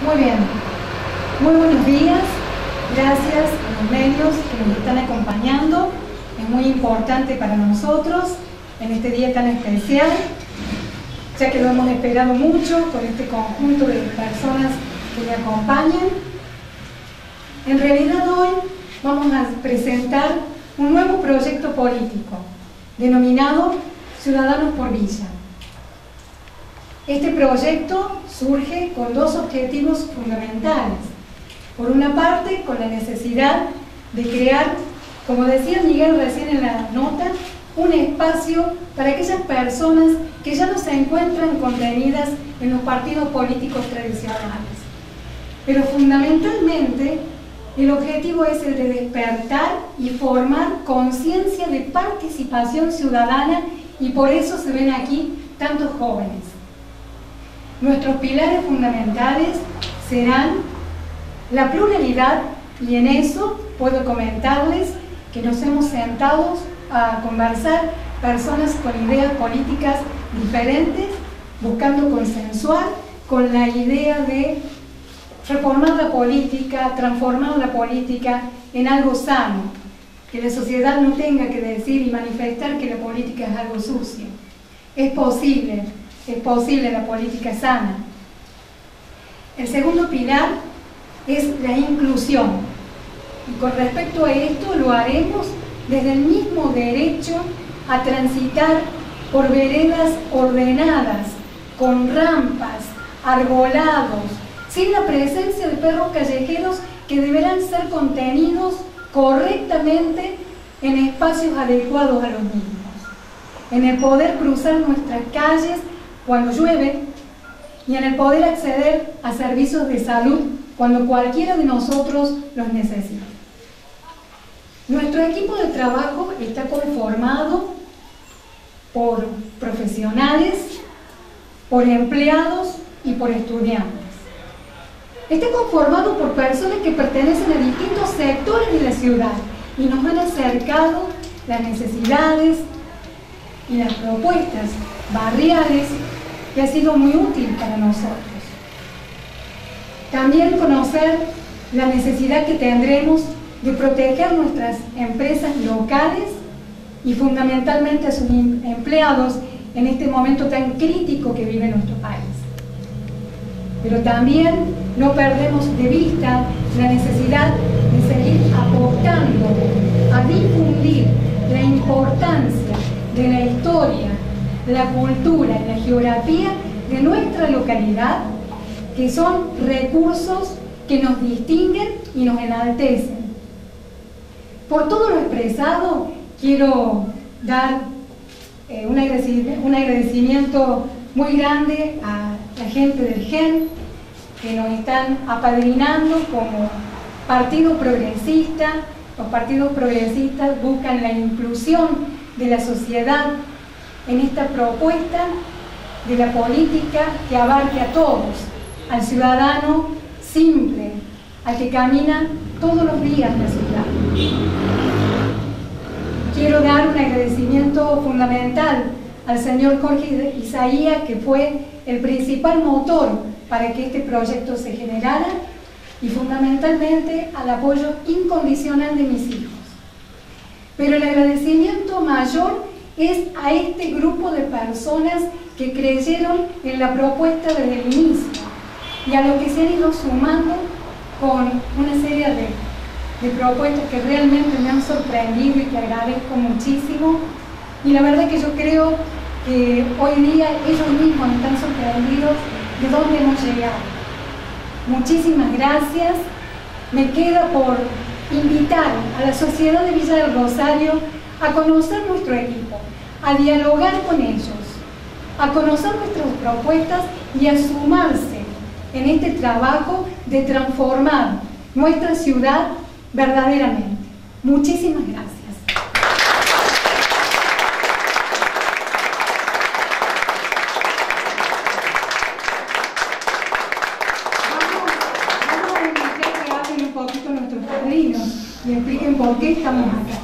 Muy bien, muy buenos días, gracias a los medios que nos están acompañando, es muy importante para nosotros en este día tan especial, ya que lo hemos esperado mucho con este conjunto de personas que me acompañan. En realidad hoy vamos a presentar un nuevo proyecto político denominado Ciudadanos por Villa. Este proyecto surge con dos objetivos fundamentales. Por una parte, con la necesidad de crear, como decía Miguel recién en la nota, un espacio para aquellas personas que ya no se encuentran contenidas en los partidos políticos tradicionales. Pero fundamentalmente, el objetivo es el de despertar y formar conciencia de participación ciudadana, y por eso se ven aquí tantos jóvenes. Nuestros pilares fundamentales serán la pluralidad, y en eso puedo comentarles que nos hemos sentado a conversar personas con ideas políticas diferentes, buscando consensuar con la idea de reformar la política, transformar la política en algo sano, que la sociedad no tenga que decir y manifestar que la política es algo sucio. Es posible la política sana. El segundo pilar es la inclusión. Y con respecto a esto lo haremos desde el mismo derecho a transitar por veredas ordenadas, con rampas, arbolados, sin la presencia de perros callejeros que deberán ser contenidos correctamente en espacios adecuados a los mismos, en el poder cruzar nuestras calles cuando llueve y en el poder acceder a servicios de salud cuando cualquiera de nosotros los necesita. Nuestro equipo de trabajo está conformado por profesionales, por empleados y por estudiantes. Está conformado por personas que pertenecen a distintos sectores de la ciudad y nos han acercado las necesidades y las propuestas barriales, que ha sido muy útil para nosotros. También conocer la necesidad que tendremos de proteger nuestras empresas locales y fundamentalmente a sus empleados en este momento tan crítico que vive nuestro país. Pero también no perdemos de vista la necesidad de seguir apostando a difundir la importancia de la historia, la cultura y la geografía de nuestra localidad, que son recursos que nos distinguen y nos enaltecen. Por todo lo expresado, quiero dar un agradecimiento muy grande a la gente del GEN, que nos están apadrinando como partido progresista. Los partidos progresistas buscan la inclusión de la sociedad en esta propuesta de la política que abarque a todos, al ciudadano simple, al que camina todos los días en la ciudad. Quiero dar un agradecimiento fundamental al señor Jorge Isaías, que fue el principal motor para que este proyecto se generara, y fundamentalmente al apoyo incondicional de mis hijos. Pero el agradecimiento mayor es a este grupo de personas que creyeron en la propuesta desde el inicio y a los que se han ido sumando con una serie de propuestas que realmente me han sorprendido y que agradezco muchísimo. Y la verdad que yo creo que hoy día ellos mismos están sorprendidos de dónde hemos llegado. Muchísimas gracias. Me queda por invitar a la sociedad de Villa del Rosario a conocer nuestro equipo, a dialogar con ellos, a conocer nuestras propuestas y a sumarse en este trabajo de transformar nuestra ciudad verdaderamente. Muchísimas gracias. Vamos a invitar que hablen un poquito nuestros padrinos y expliquen por qué estamos acá.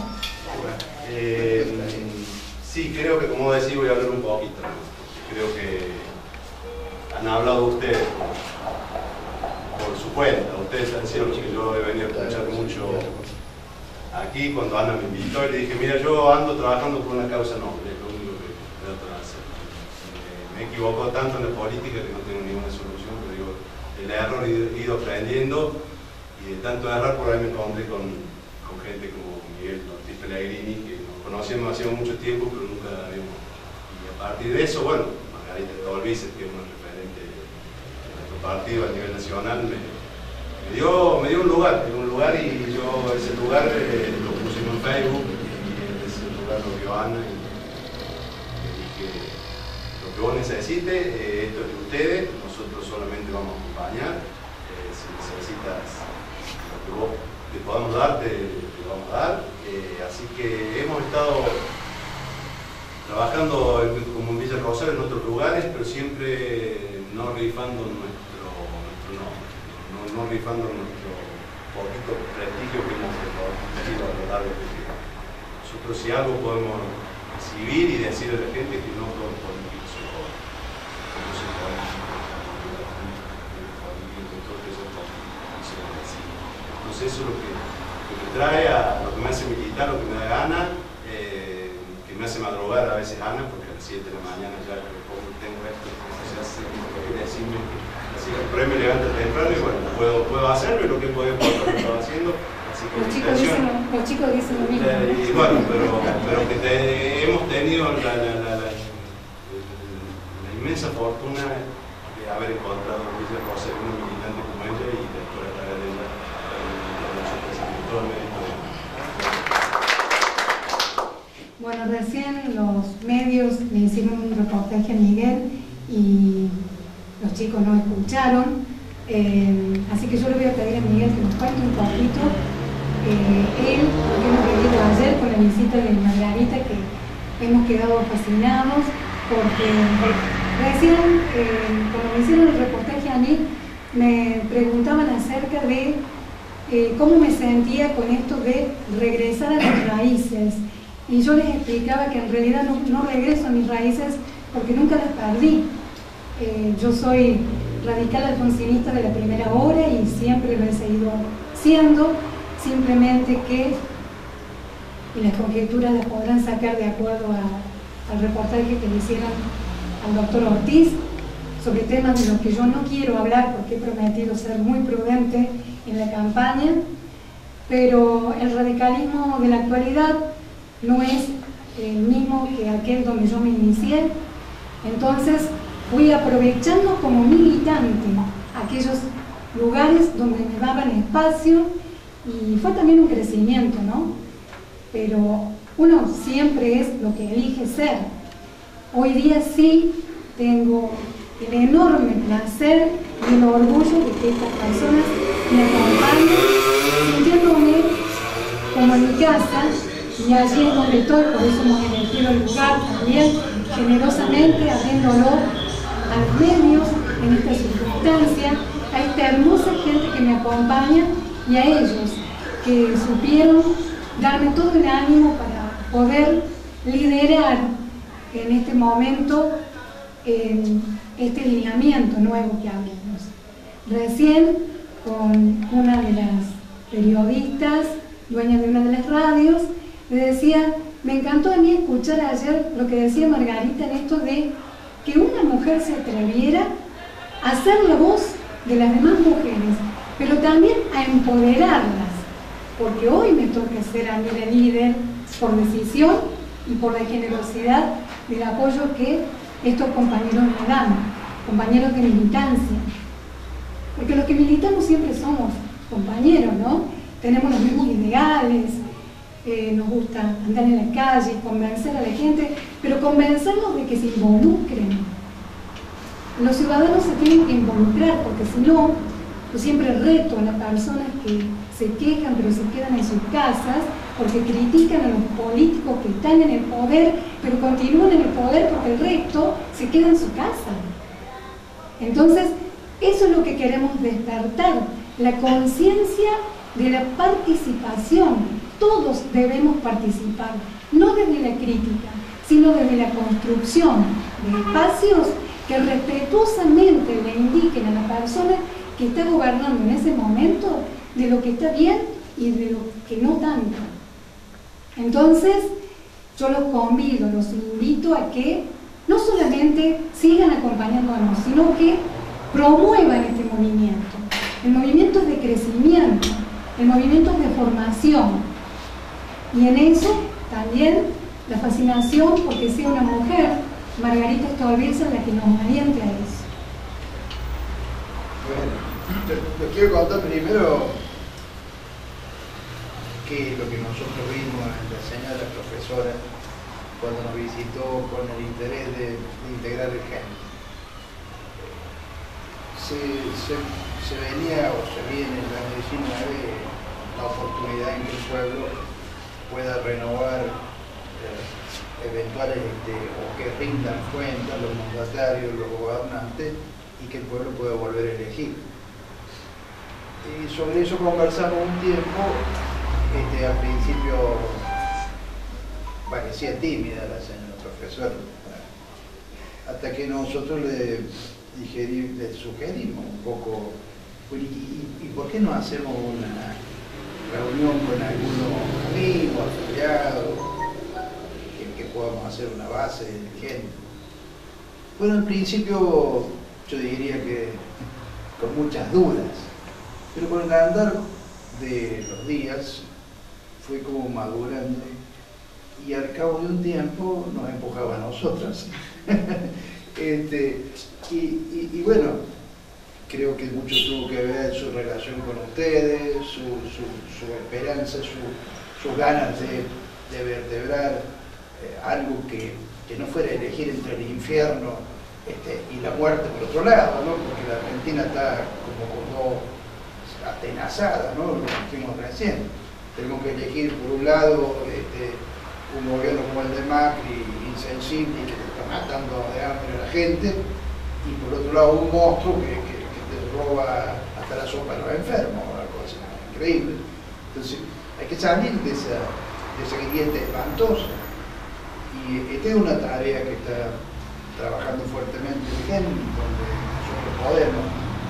Sí, creo que, como decía, voy a hablar un poquito. Creo que han hablado ustedes. cuenta. Ustedes han sido los que yo he venido a escuchar mucho aquí cuando Ana me invitó y le dije, mira, yo ando trabajando por una causa noble, es lo único que trato de hacer. Me equivoco tanto en la política que no tengo ninguna solución, pero digo, el error he ido aprendiendo y de tanto error por ahí me encontré con gente como Miguel Ortiz Pellegrini, que nos conocíamos hace mucho tiempo, pero nunca la habíamos. Y a partir de eso, bueno, Margarita Stolbizer, que es una referente de nuestro partido a nivel nacional, me dio un lugar y yo ese lugar lo puse en Facebook y ese lugar lo vio Ana y le dije, lo que vos necesites, esto es de ustedes, nosotros solamente vamos a acompañar, si necesitas lo que vos te podamos dar, te vamos a dar, así que hemos estado trabajando como en Villa Rosario en otros lugares, pero siempre no rifando nuestro nombre, no rifando nuestro poquito prestigio que hemos conseguido a lo largo de este tiempo. Nosotros si algo podemos recibir y decirle a la gente que no todos los políticos son jóvenes, no son políticos, entonces eso es lo que me trae a lo que me hace militar, lo que me da gana, que me hace madrugar a veces Ana, porque a las 7 de la mañana ya tengo esto, se hace decirme que por ahí me levanto temprano y bueno, puedo hacerlo y lo que he podido lo estoy haciendo. Así que los chicos dicen lo mismo. Y bueno, pero que hemos tenido la inmensa fortuna de haber encontrado a Villa Rosario, una militante como ella y después a través de ella todo el mérito de ella. Bueno, recién los medios le hicieron un reportaje a Miguel y los chicos no escucharon, así que yo le voy a pedir a Miguel que nos cuente un poquito él, porque hemos venido ayer con la visita de Margarita, que hemos quedado fascinados, porque recién cuando me hicieron el reportaje a mí me preguntaban acerca de cómo me sentía con esto de regresar a mis raíces, y yo les explicaba que en realidad no regreso a mis raíces porque nunca las perdí. Yo soy radical alfonsinista de la primera hora y siempre lo he seguido siendo, simplemente que, y las conjeturas las podrán sacar de acuerdo al reportaje que le hicieron al doctor Ortiz sobre temas de los que yo no quiero hablar porque he prometido ser muy prudente en la campaña, pero el radicalismo de la actualidad no es el mismo que aquel donde yo me inicié. Entonces fui aprovechando como militante aquellos lugares donde me daban espacio y fue también un crecimiento, ¿no? Pero uno siempre es lo que elige ser. Hoy día sí tengo el enorme placer y el orgullo de que estas personas me acompañen, sintiéndome como en mi casa, y allí es donde estoy, por eso hemos elegido el lugar también generosamente, abriéndolo a los medios en esta circunstancia, a esta hermosa gente que me acompaña y a ellos que supieron darme todo el ánimo para poder liderar en este momento este lineamiento nuevo que abrimos. Recién con una de las periodistas, dueña de una de las radios, le decía, me encantó a mí escuchar ayer lo que decía Margarita en esto de que una mujer se atreviera a ser la voz de las demás mujeres, pero también a empoderarlas, porque hoy me toca ser a mí la líder por decisión y por la generosidad del apoyo que estos compañeros me dan, compañeros de militancia, porque los que militamos siempre somos compañeros, ¿no? Tenemos los mismos ideales, nos gusta andar en la calle, convencer a la gente, pero convencerlos de que se involucren. Los ciudadanos se tienen que involucrar, porque si no, yo siempre reto a las personas que se quejan pero se quedan en sus casas porque critican a los políticos que están en el poder, pero continúan en el poder porque el resto se queda en su casa. Entonces, eso es lo que queremos despertar, la conciencia de la participación. Todos debemos participar, no desde la crítica, sino desde la construcción de espacios que respetuosamente le indiquen a la persona que está gobernando en ese momento de lo que está bien y de lo que no tanto. Entonces, yo los convido, los invito a que no solamente sigan acompañándonos, sino que promuevan este movimiento. El movimiento es de crecimiento, el movimiento es de formación. Y en eso también la fascinación porque sea una mujer, Margarita Stolbizer, la que nos oriente a eso. Bueno, les quiero contar primero que lo que nosotros vimos en la señora profesora cuando nos visitó con el interés de integrar el género. Se venía o se viene en el año 19 la oportunidad en que el pueblo pueda renovar eventuales o que rindan cuentas los mandatarios, los gobernantes, y que el pueblo pueda volver a elegir. Y sobre eso conversamos un tiempo. Al principio parecía tímida la señora profesora, hasta que nosotros le sugerimos un poco, ¿y por qué no hacemos una reunión con algunos amigos, afiliados, que podamos hacer una base del género? Bueno, al principio yo diría que con muchas dudas, pero con el andar de los días fue como madurando y al cabo de un tiempo nos empujaba a nosotras. Y bueno, creo que mucho tuvo que ver su relación con ustedes, su esperanza, sus ganas de vertebrar algo que no fuera elegir entre el infierno y la muerte por otro lado, ¿no? Porque la Argentina está como atenazada, ¿no? Lo dijimos recién. Tenemos que elegir por un lado un gobierno como el de Macri, insensible, que está matando de hambre a la gente, y por otro lado un monstruo que te roba hasta la sopa de los enfermos, una cosa increíble. Entonces hay que salir de esa grieta espantosa, y esta es una tarea que está trabajando fuertemente el GEN, donde nosotros podemos.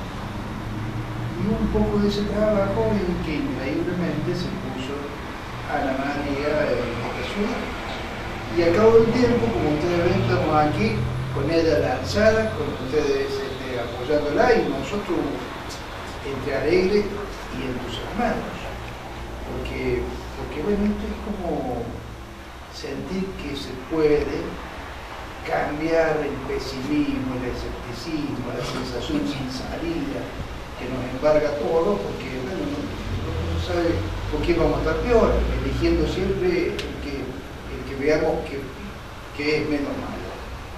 Y un poco de ese trabajo en que increíblemente se puso Ana María en esta ciudad. Y al cabo del tiempo, como ustedes ven, estamos aquí con ella lanzada, con ustedes apoyándola, y nosotros entre alegres y entusiasmados. Porque bueno, esto es como sentir que se puede cambiar el pesimismo, el escepticismo, la sensación sin salida que nos embarga todo, porque bueno, no sabe por qué vamos a estar peor, eligiendo siempre el que veamos que es menos malo.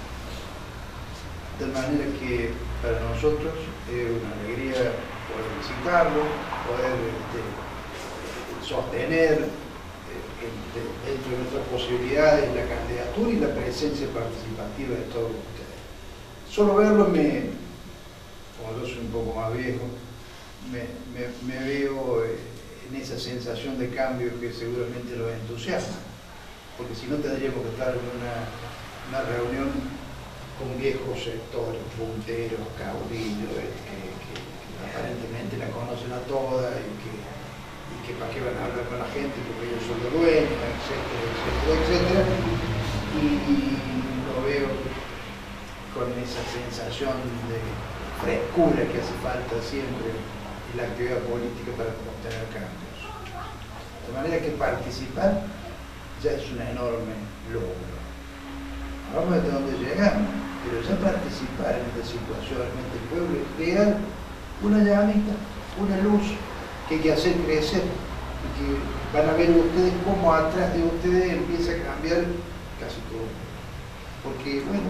De manera que para nosotros es una alegría poder visitarlo, poder sostener dentro de nuestras posibilidades la candidatura y la presencia participativa de todos ustedes. Solo verlo como yo soy un poco más viejo, me veo en esa sensación de cambio que seguramente los entusiasma, porque si no tendríamos que estar en una reunión con viejos sectores, punteros, caudillos, que aparentemente la conocen a todas y que para qué van a hablar con la gente porque ellos son los dueños, etcétera, etcétera, etcétera. Y lo veo con esa sensación de frescura que hace falta siempre en la actividad política para obtener cambios. De manera que participar ya es un enorme logro. Vamos a ver de dónde llegamos, pero ya participar en esta situación realmente el pueblo es crear una llamita, una luz que hay que hacer crecer, y que van a ver ustedes cómo atrás de ustedes empieza a cambiar casi todo. Porque, bueno,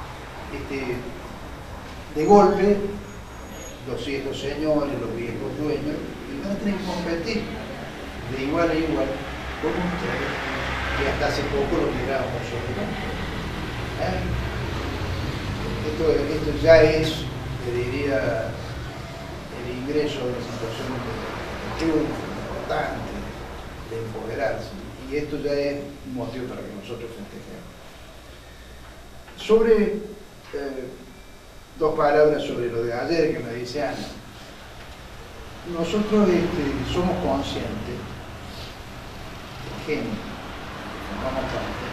de golpe, los viejos señores, los viejos dueños, van a tener que competir de igual a igual con ustedes, que hasta hace poco lo mirábamos sobre esto ya es, te diría, el ingreso de una situación de importante, de empoderarse, y esto ya es un motivo para que nosotros festejemos. Sobre dos palabras sobre lo de ayer que me dice Ana. nosotros somos conscientes, gente, formamos parte,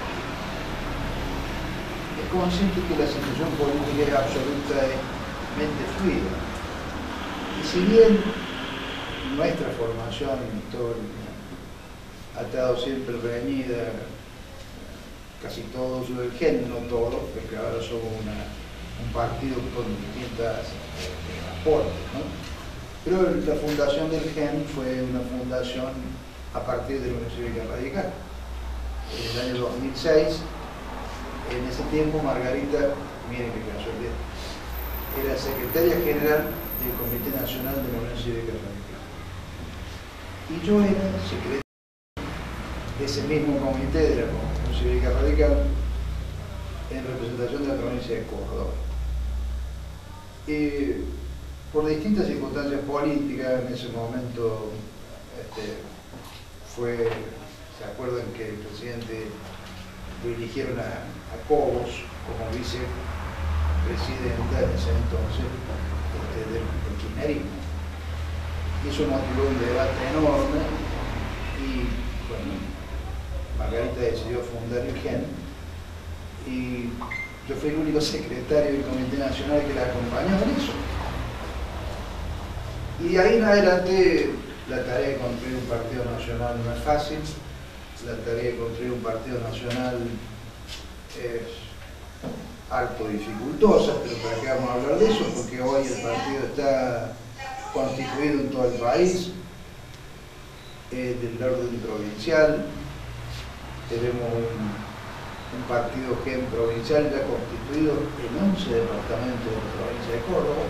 es consciente que la situación política es absolutamente fluida. Y si bien nuestra formación histórica ha estado siempre reñida, casi todo su gen, no todo, porque ahora somos un partido con distintas aportes, ¿no? Pero la fundación del GEN fue una fundación a partir de la Unión Cívica Radical. En el año 2006, en ese tiempo Margarita, miren qué casualidad, era secretaria general del Comité Nacional de la Unión Cívica Radical. Y yo era secretario de ese mismo comité de la Unión Cívica Radical en representación de la provincia de Córdoba. Por distintas circunstancias políticas, en ese momento se acuerdan que el presidente lo eligieron a Cobos como vicepresidenta en ese entonces del kirchnerismo. Y eso motivó un debate enorme y bueno, Margarita decidió fundar el GEN y yo fui el único secretario del Comité Nacional que la acompañó en eso. Y de ahí en adelante la tarea de construir un partido nacional no es fácil, la tarea de construir un partido nacional es harto dificultosa, pero para qué vamos a hablar de eso, porque hoy el partido está constituido en todo el país, del orden provincial, tenemos un partido GEN provincial ya constituido en 11 departamentos de la provincia de Córdoba.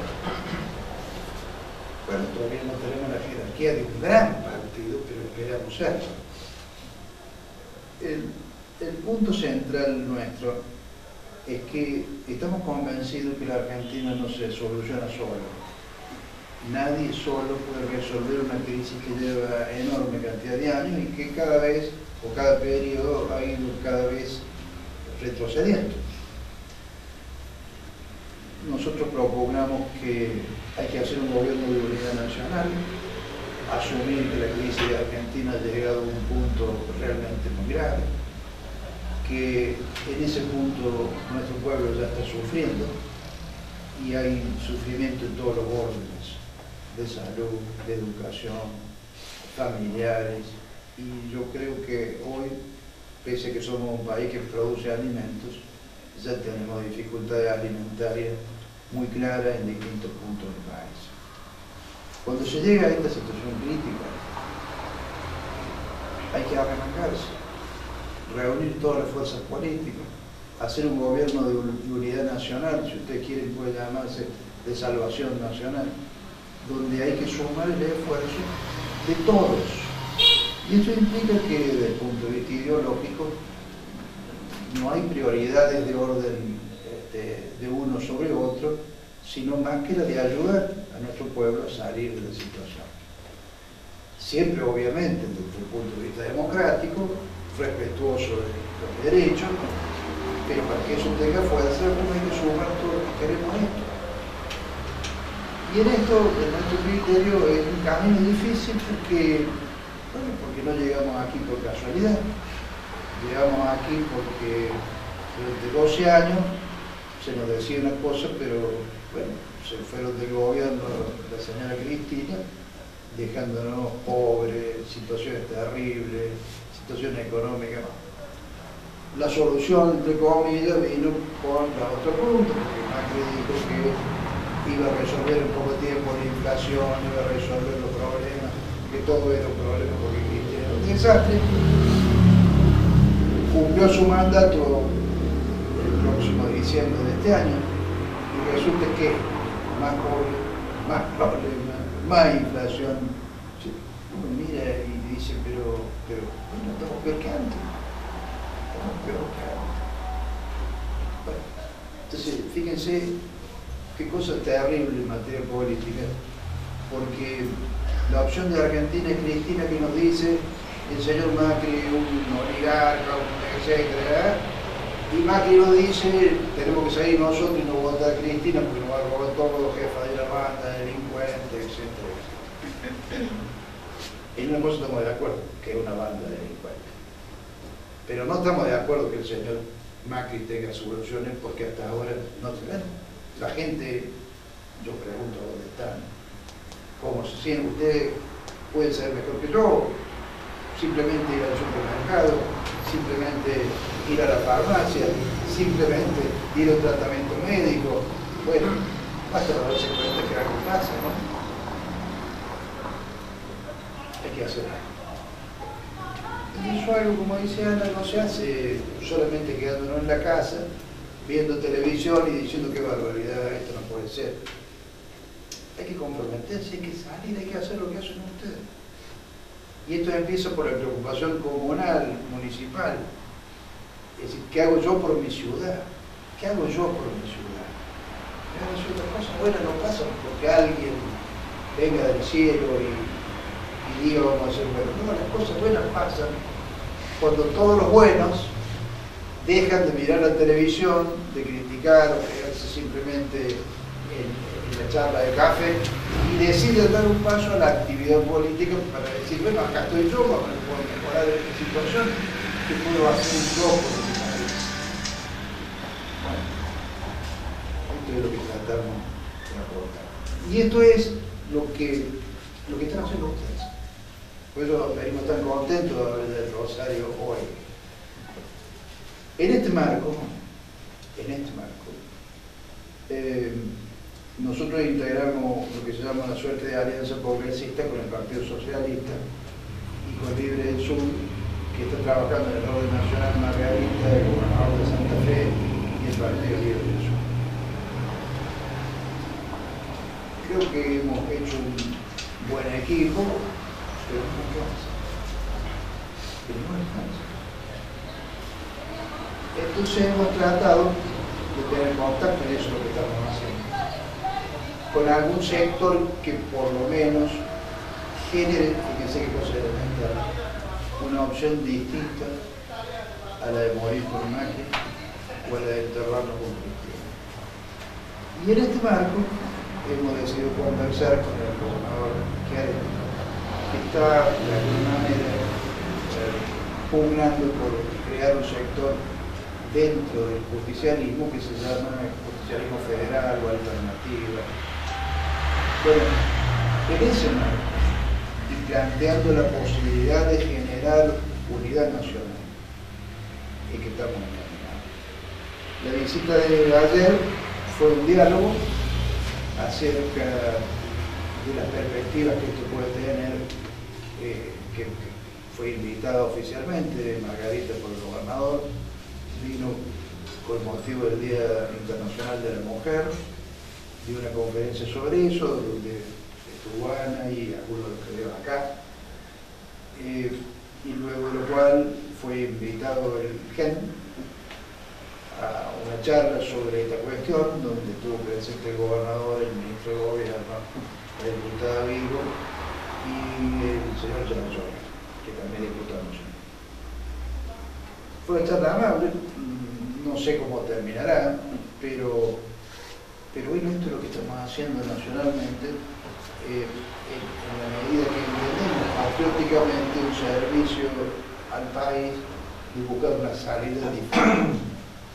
Bueno, todavía no tenemos la jerarquía de un gran partido, pero esperamos serlo. El punto central nuestro es que estamos convencidos que la Argentina no se soluciona sola. Nadie solo puede resolver una crisis que lleva enorme cantidad de años y que cada vez, o cada periodo, ha ido cada vez retrocediendo. Nosotros propugnamos que hay que hacer un gobierno de unidad nacional, asumir que la crisis de Argentina ha llegado a un punto realmente muy grave, que en ese punto nuestro pueblo ya está sufriendo y hay sufrimiento en todos los órdenes, de salud, de educación, familiares, y yo creo que hoy, pese a que somos un país que produce alimentos, ya tenemos dificultades alimentarias muy claras en distintos puntos del país. Cuando se llega a esta situación crítica, hay que arremangarse, reunir todas las fuerzas políticas, hacer un gobierno de unidad nacional, si usted quiere puede llamarse de salvación nacional, donde hay que sumar el esfuerzo de todos. Y eso implica que desde el punto de vista ideológico no hay prioridades de orden de uno sobre otro, sino más que la de ayudar a nuestro pueblo a salir de la situación. Siempre, obviamente, desde el punto de vista democrático, respetuoso de los derechos, pero para que eso tenga fuerza, hay que sumar todo lo que queremos esto. Y en esto, en nuestro criterio, es un camino difícil porque no llegamos aquí por casualidad. Llegamos aquí porque durante 12 años se nos decía una cosa, pero bueno, se fueron del gobierno la señora Cristina, dejándonos pobres, situaciones terribles, situaciones económicas. La solución, entre comillas, vino con la otra punta, porque Macri dijo que iba a resolver en poco tiempo la inflación, iba a resolver los problemas, que todo era un problema porque Cristina era un desastre. Cumplió su mandato el próximo diciembre de este año y resulta que más pobre, más problemas, más inflación. Uno mira y dice, pero bueno, estamos peor que antes. Estamos peor que antes. Bueno, entonces, fíjense qué cosa terrible en materia política, porque la opción de Argentina es Cristina, que nos dice el señor Macri, un oligarca, etcétera, y Macri nos dice tenemos que salir nosotros y no votar a Cristina porque nos va a robar todos los jefes de la banda, delincuentes, etcétera. En una cosa estamos de acuerdo, que es una banda de delincuentes. Pero no estamos de acuerdo que el señor Macri tenga soluciones porque hasta ahora no tenemos. La gente, yo pregunto dónde están, cómo se sienten. Usted puede ser mejor que yo, simplemente ir al supermercado, simplemente ir a la farmacia, simplemente ir a un tratamiento médico. Bueno, basta darse cuenta que algo pasa, ¿no? Hay que hacer algo. Y eso algo, como dice Ana, no se hace solamente quedándonos en la casa, viendo televisión y diciendo qué barbaridad, esto no puede ser. Hay que comprometerse, hay que salir, hay que hacer lo que hacen ustedes. Y esto empieza por la preocupación comunal, municipal. Es decir, ¿qué hago yo por mi ciudad? ¿Qué hago yo por mi ciudad? Si otras cosas buenas no pasan porque alguien venga del cielo y diga vamos a hacer bueno. No, las cosas buenas pasan cuando todos los buenos dejan de mirar la televisión, de criticar o quedarse simplemente en la charla de café y deciden dar un paso a la actividad política para decir, bueno, acá estoy yo, vamos a mejorar esta situación, ¿qué puedo hacer yo por mi país? Bueno, esto es lo que tratamos de aportar. Y esto es lo que están haciendo ustedes. Por eso venimos tan contentos de hablar del Rosario hoy. En este marco, nosotros integramos lo que se llama una suerte de alianza progresista con el Partido Socialista y con Libre del Sur, que está trabajando en el orden nacional Margarita, el gobernador de Santa Fe y el Partido Libre del Sur. Creo que hemos hecho un buen equipo, pero no alcanza. Entonces hemos tratado de tener contacto, en eso es lo que estamos haciendo, con algún sector que por lo menos genere, fíjense qué cosa elemental, una opción distinta a la de morir por Macri o a la de enterrarnos con Cristina. Y en este marco hemos decidido conversar con el gobernador Schiaretti, que está de alguna manera pugnando por crear un sector dentro del justicialismo que se llama el justicialismo federal o alternativa. Bueno, en ese marco y planteando la posibilidad de generar unidad nacional y que estamos encaminados. La visita de ayer fue un diálogo acerca de las perspectivas que esto puede tener, que fue invitada oficialmente Margarita por el gobernador, vino con motivo del Día Internacional de la Mujer, dio una conferencia sobre eso, donde estuvo Ana y algunos de los que veo acá, y luego de lo cual fue invitado el GEN a una charla sobre esta cuestión, donde estuvo presente el gobernador, el ministro de Gobierno, la diputada Vigo y el señor Chanachón, que también es diputado nacional. Fue una charla amable, no sé cómo terminará, pero bueno, esto es lo que estamos haciendo nacionalmente, en la medida que entendemos patrióticamente un servicio al país y buscar una salida diferente.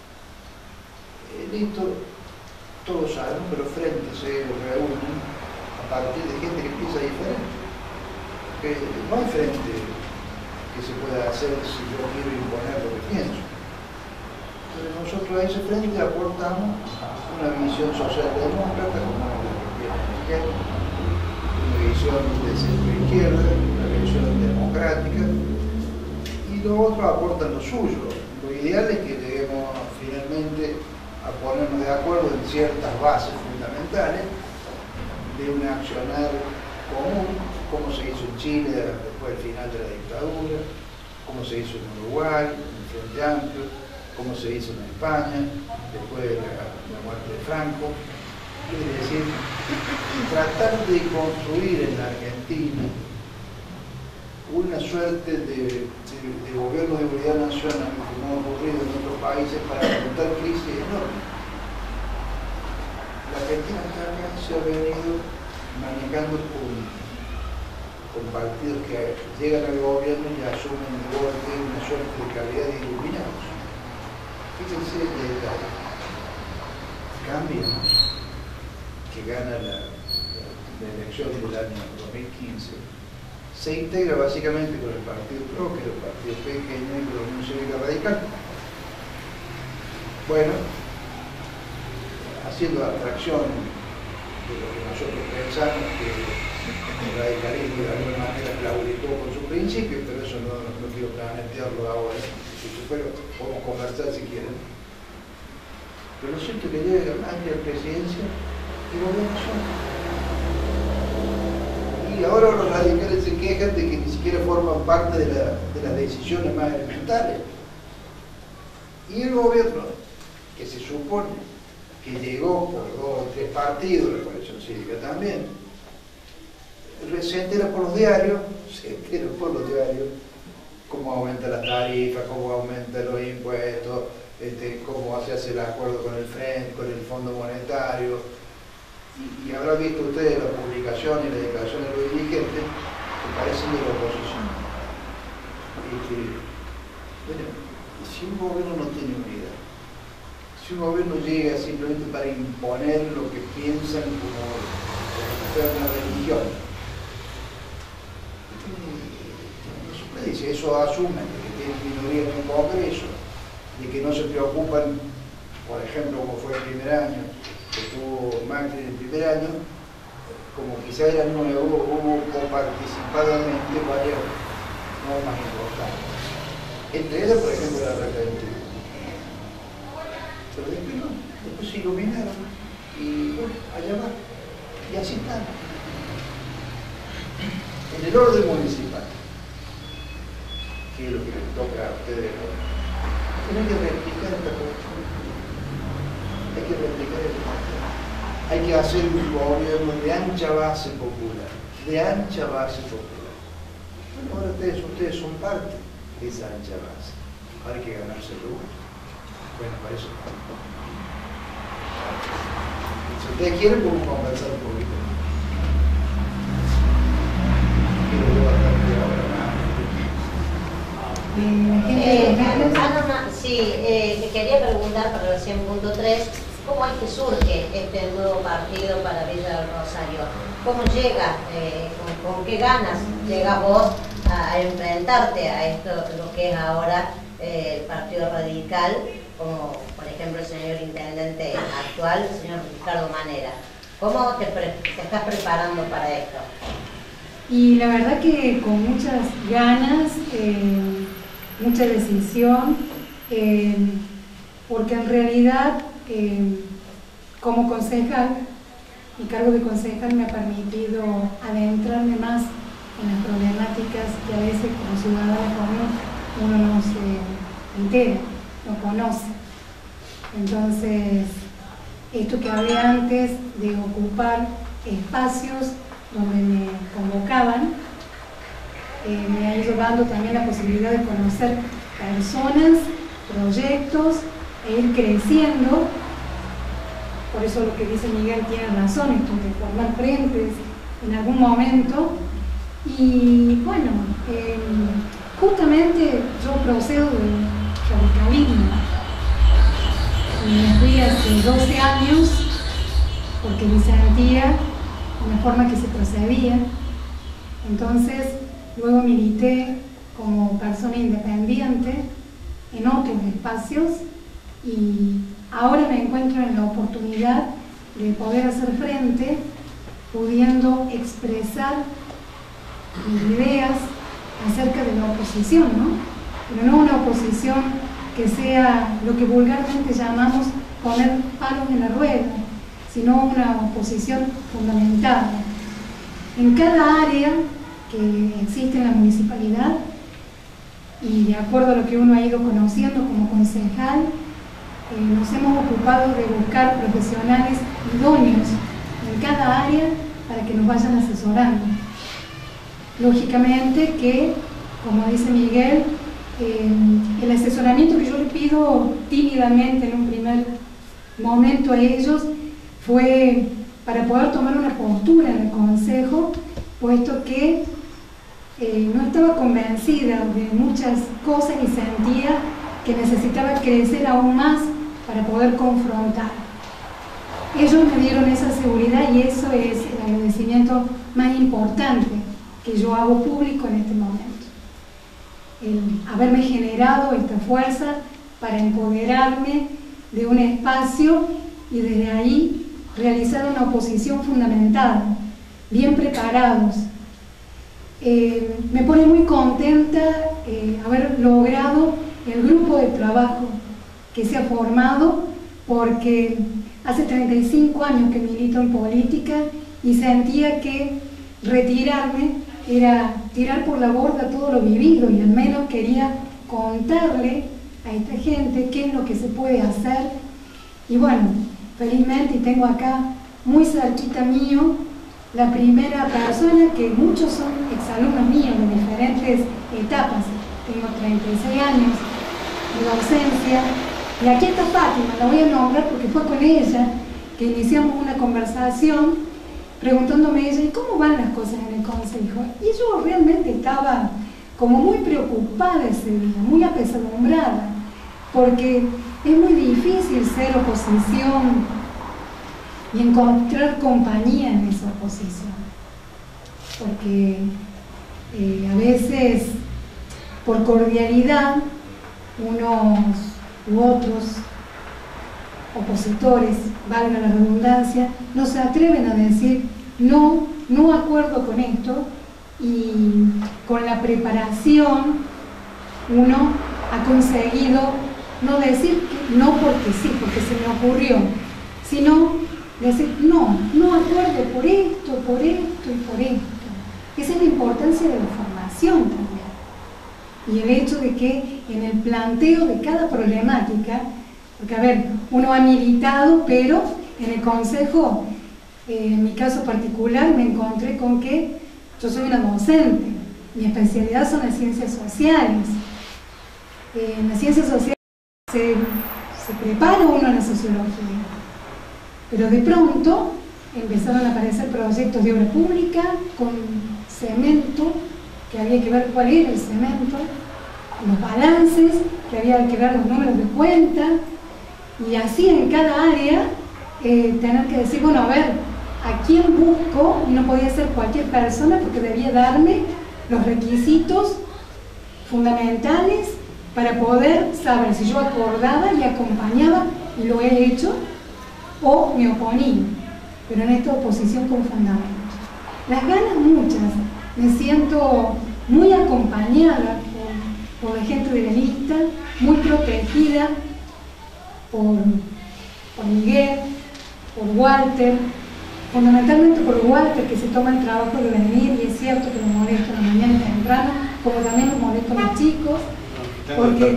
Listo, todos sabemos que los frentes se reúnen a partir de gente que piensa diferente. No hay frente que se pueda hacer si yo quiero imponer lo que pienso. Entonces nosotros a ese frente aportamos una visión socialdemócrata como la que tiene Miguel, una visión de centro-izquierda, una visión democrática, y los otros aportan lo suyo. Lo ideal es que lleguemos finalmente a ponernos de acuerdo en ciertas bases fundamentales de un accionar común, como se hizo en Chile después del final de la dictadura, como se hizo en Uruguay, en el Frente Amplio, como se hizo en España, después de la muerte de Franco. Es decir, tratar de construir en la Argentina una suerte de gobierno de unidad nacional, como ha ocurrido en otros países, para afrontar crisis enormes. La Argentina hasta acá se ha venido manejando con con partidos que llegan al gobierno y asumen de golpe una suerte de calidad de iluminados. Fíjense el detalle. Cambiemos, que gana la elección del año 2015, se integra básicamente con el Partido PRO, que es el partido pequeño, y con la Unión Cívica Radical. Bueno, haciendo abstracción de lo que nosotros pensamos que el radicalismo de alguna manera claudicó con su principio, pero eso no quiero plantearlo ahora, pero podemos conversar si quieren. Pero lo cierto es que llega ante la presidencia y gobierna solo. Y ahora los radicales se quejan de que ni siquiera forman parte de las decisiones más elementales. Y el gobierno, que se supone que llegó por 2 o 3 partidos, la coalición cívica también, se entera por los diarios, cómo aumenta la tarifa, cómo aumentan los impuestos, cómo se hace el acuerdo con el FREN, con el Fondo Monetario, y habrán visto ustedes la publicación y la declaración de los dirigentes que parecen de la oposición. Bueno, si un gobierno no tiene unidad, si un gobierno llega simplemente para imponer lo que piensan como una religión, dice, eso asume que tienen minoría en el Congreso, de que no se preocupan, por ejemplo, como fue el primer año, que tuvo Macri en el primer año, como quizá era nuevo, hubo coparticipadamente varias normas importantes. Entre ellas, por ejemplo, la renta del tributo. Pero después se iluminaron y bueno, allá va. Y así están. En el orden municipal, que es lo que les toca a ustedes, tienen que replicar esta cuestión. Hay que replicar esta cuestión. Hay que hacer un gobierno de ancha base popular. De ancha base popular. Bueno, ahora ustedes son parte de esa ancha base. Ahora hay que ganarse el lugar. Bueno, para eso. Si ustedes quieren, podemos conversar un poquito. Te quería preguntar para el 100.3, ¿cómo es que surge este nuevo partido para Villa del Rosario? ¿Cómo llega, con qué ganas llegas vos a enfrentarte a esto, lo que es ahora el Partido Radical, como por ejemplo el señor intendente actual, el señor Ricardo Manera? ¿Cómo te estás preparando para esto? Y la verdad que con muchas ganas, mucha decisión, porque en realidad como concejal, mi cargo de concejal me ha permitido adentrarme más en las problemáticas que a veces como ciudadano común uno no se entera, no conoce. Entonces, esto que hablé antes de ocupar espacios donde me convocaban, me ha ido dando también la posibilidad de conocer personas, proyectos, e ir creciendo. Por eso lo que dice Miguel tiene razón, esto de formar frentes en algún momento. Y bueno, justamente yo procedo del radicalismo. Me fui hace 12 años porque me sentía de la forma que se procedía. Entonces, luego milité como persona independiente en otros espacios y ahora me encuentro en la oportunidad de poder hacer frente, pudiendo expresar mis ideas acerca de la oposición, ¿no? Pero no una oposición que sea lo que vulgarmente llamamos poner palos en la rueda, sino una oposición fundamentada. En cada área que existe en la municipalidad y de acuerdo a lo que uno ha ido conociendo como concejal, nos hemos ocupado de buscar profesionales idóneos en cada área para que nos vayan asesorando. Lógicamente que, como dice Miguel, el asesoramiento que yo le pido tímidamente en un primer momento a ellos fue para poder tomar una postura en el consejo, puesto que no estaba convencida de muchas cosas y sentía que necesitaba crecer aún más para poder confrontar. Ellos me dieron esa seguridad y eso es el agradecimiento más importante que yo hago público en este momento. El haberme generado esta fuerza para empoderarme de un espacio y desde ahí realizar una oposición fundamentada, bien preparados. Me pone muy contenta haber logrado el grupo de trabajo que se ha formado, porque hace 35 años que milito en política y sentía que retirarme era tirar por la borda todo lo vivido, y al menos quería contarle a esta gente qué es lo que se puede hacer. Y bueno, felizmente tengo acá muy cerquita mío la primera persona, que muchos son exalumnos míos de diferentes etapas. Tengo 36 años de docencia y aquí está Fátima, la voy a nombrar porque fue con ella que iniciamos una conversación preguntándome ella, ¿y cómo van las cosas en el consejo? Y yo realmente estaba como muy preocupada ese día, muy apesadumbrada, porque es muy difícil ser oposición y encontrar compañía en esa oposición, porque a veces por cordialidad unos u otros opositores, valga la redundancia, no se atreven a decir no acuerdo con esto, y con la preparación uno ha conseguido no decir no porque sí, porque se me ocurrió, sino decir no acuerdo por esto y por esto. Esa es la importancia de la formación también, y el hecho de que en el planteo de cada problemática, porque a ver, uno ha militado, pero en el consejo, en mi caso particular, me encontré con que yo soy una docente, mi especialidad son las ciencias sociales. En las ciencias sociales se prepara uno en la sociología, pero de pronto empezaron a aparecer proyectos de obra pública con cemento, que había que ver cuál era el cemento, los balances, que había que ver los números de cuenta, y así en cada área tener que decir, bueno, a ver, ¿a quién busco? Y no podía ser cualquier persona porque debía darme los requisitos fundamentales para poder saber si yo acordaba y acompañaba, y lo he hecho, o me oponía, pero en esta oposición con fundamentos. Las ganas muchas, me siento muy acompañada por la gente de la lista, muy protegida por Miguel, por Walter, fundamentalmente por Walter, que se toma el trabajo de venir, y es cierto que lo molesto en la mañana temprano, como también los molesto a los chicos. Porque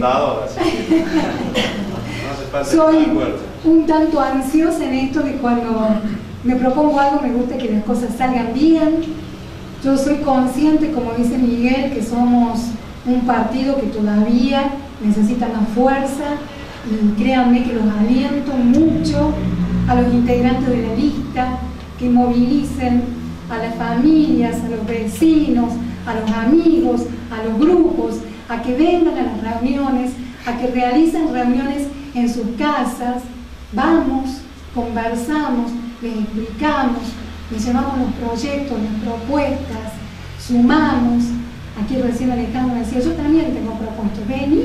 soy un tanto ansiosa en esto de cuando me propongo algo, me gusta que las cosas salgan bien. Yo soy consciente, como dice Miguel, que somos un partido que todavía necesita más fuerza, y créanme que los aliento mucho a los integrantes de la lista, que movilicen a las familias, a los vecinos, a los amigos, a los grupos, a que vengan a las reuniones, a que realicen reuniones en sus casas. Vamos, conversamos, les explicamos, les llevamos los proyectos, las propuestas, sumamos. Aquí recién Alejandro me decía, yo también tengo propuestas,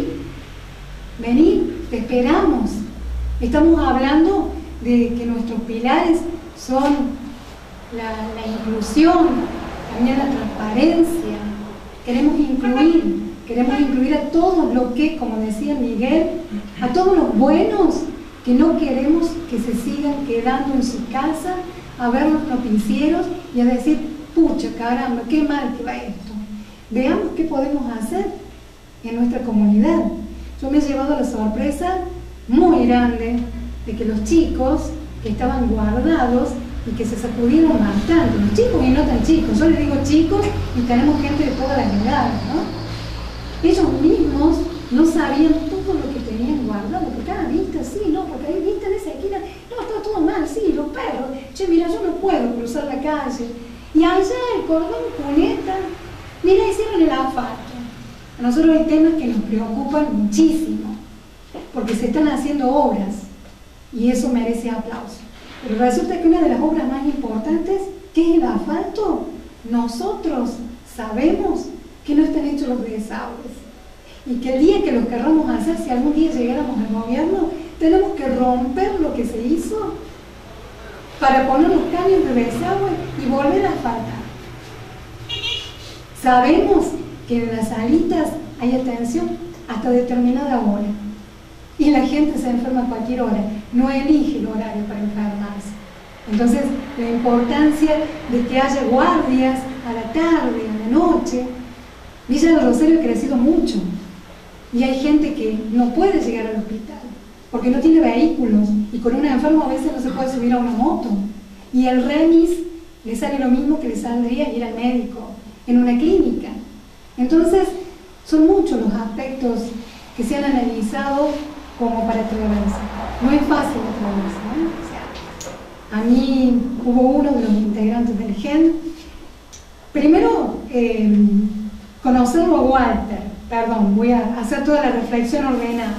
vení, te esperamos. Estamos hablando de que nuestros pilares son la inclusión, también la transparencia. Queremos incluir a todos los que, como decía Miguel, a todos los buenos, que no queremos que se sigan quedando en su casa a ver los noticieros y a decir, pucha, caramba, qué mal que va esto. Veamos qué podemos hacer en nuestra comunidad. Yo me he llevado la sorpresa muy grande de que los chicos que estaban guardados y que se sacudieron bastante, los chicos y no tan chicos, yo les digo chicos y tenemos gente de todas las edades, ¿no? Ellos mismos no sabían todo lo que tenían guardado, porque cada vista, sí, no, porque hay vista en esa esquina, no, está todo mal, sí, los perros, che, mira, yo no puedo cruzar la calle, y allá el cordón cuneta, Mira, hicieron el asfalto. A nosotros hay temas que nos preocupan muchísimo, porque se están haciendo obras, y eso merece aplauso. Pero resulta que una de las obras más importantes, que es el asfalto, nosotros sabemos que no están hechos los desagües. Y que el día que lo querramos hacer, si algún día llegáramos al gobierno, tenemos que romper lo que se hizo para poner los caños de desagüe y volver a asfaltar. Sabemos que en las salitas hay atención hasta determinada hora. Y la gente se enferma a cualquier hora, no elige el horario para enfermarse. Entonces, la importancia de que haya guardias a la tarde, a la noche. Villa del Rosario ha crecido mucho y hay gente que no puede llegar al hospital porque no tiene vehículos y con un enfermo a veces no se puede subir a una moto. Y el remis le sale lo mismo que le saldría ir al médico en una clínica. Entonces, son muchos los aspectos que se han analizado como para atreverse. No es fácil atreverse, ¿no? O sea, a mí hubo uno de los integrantes del GEN. Primero, conocerlo a Walter, perdón, voy a hacer toda la reflexión ordenada,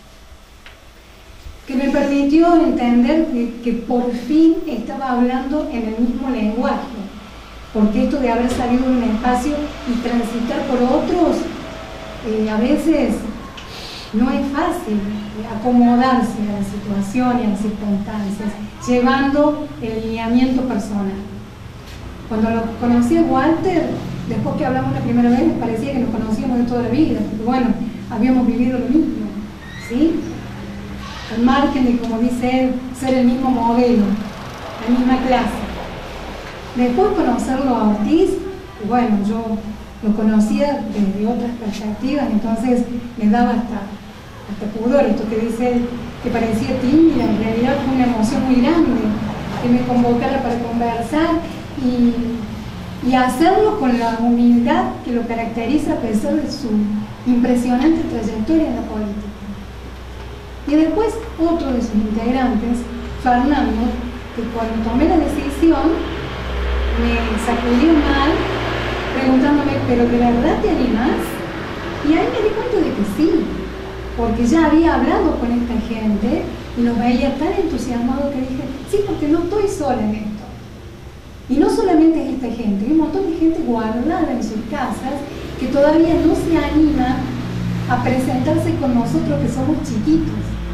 que me permitió entender que por fin estaba hablando en el mismo lenguaje, porque esto de haber salido de un espacio y transitar por otros, a veces no es fácil acomodarse a la situación y a las circunstancias, llevando el lineamiento personal. Cuando lo conocí a Walter, después que hablamos la primera vez, me parecía que nos conocíamos de toda la vida, porque bueno, habíamos vivido lo mismo, ¿sí? Al margen de, como dice él, ser el mismo modelo, la misma clase. Después conocerlo a Ortiz, bueno, yo lo conocía desde otras perspectivas, entonces me daba hasta pudor esto que dice él, que parecía tímida, en realidad fue una emoción muy grande, que me convocara para conversar y hacerlo con la humildad que lo caracteriza a pesar de su impresionante trayectoria en la política. Y después otro de sus integrantes, Fernando, que cuando tomé la decisión me sacudió mal preguntándome, ¿pero de verdad te animás? Y ahí me di cuenta de que sí, porque ya había hablado con esta gente y los veía tan entusiasmados que dije, sí, porque no estoy sola en esto. Y no solamente es esta gente, hay un montón de gente guardada en sus casas que todavía no se anima a presentarse con nosotros que somos chiquitos.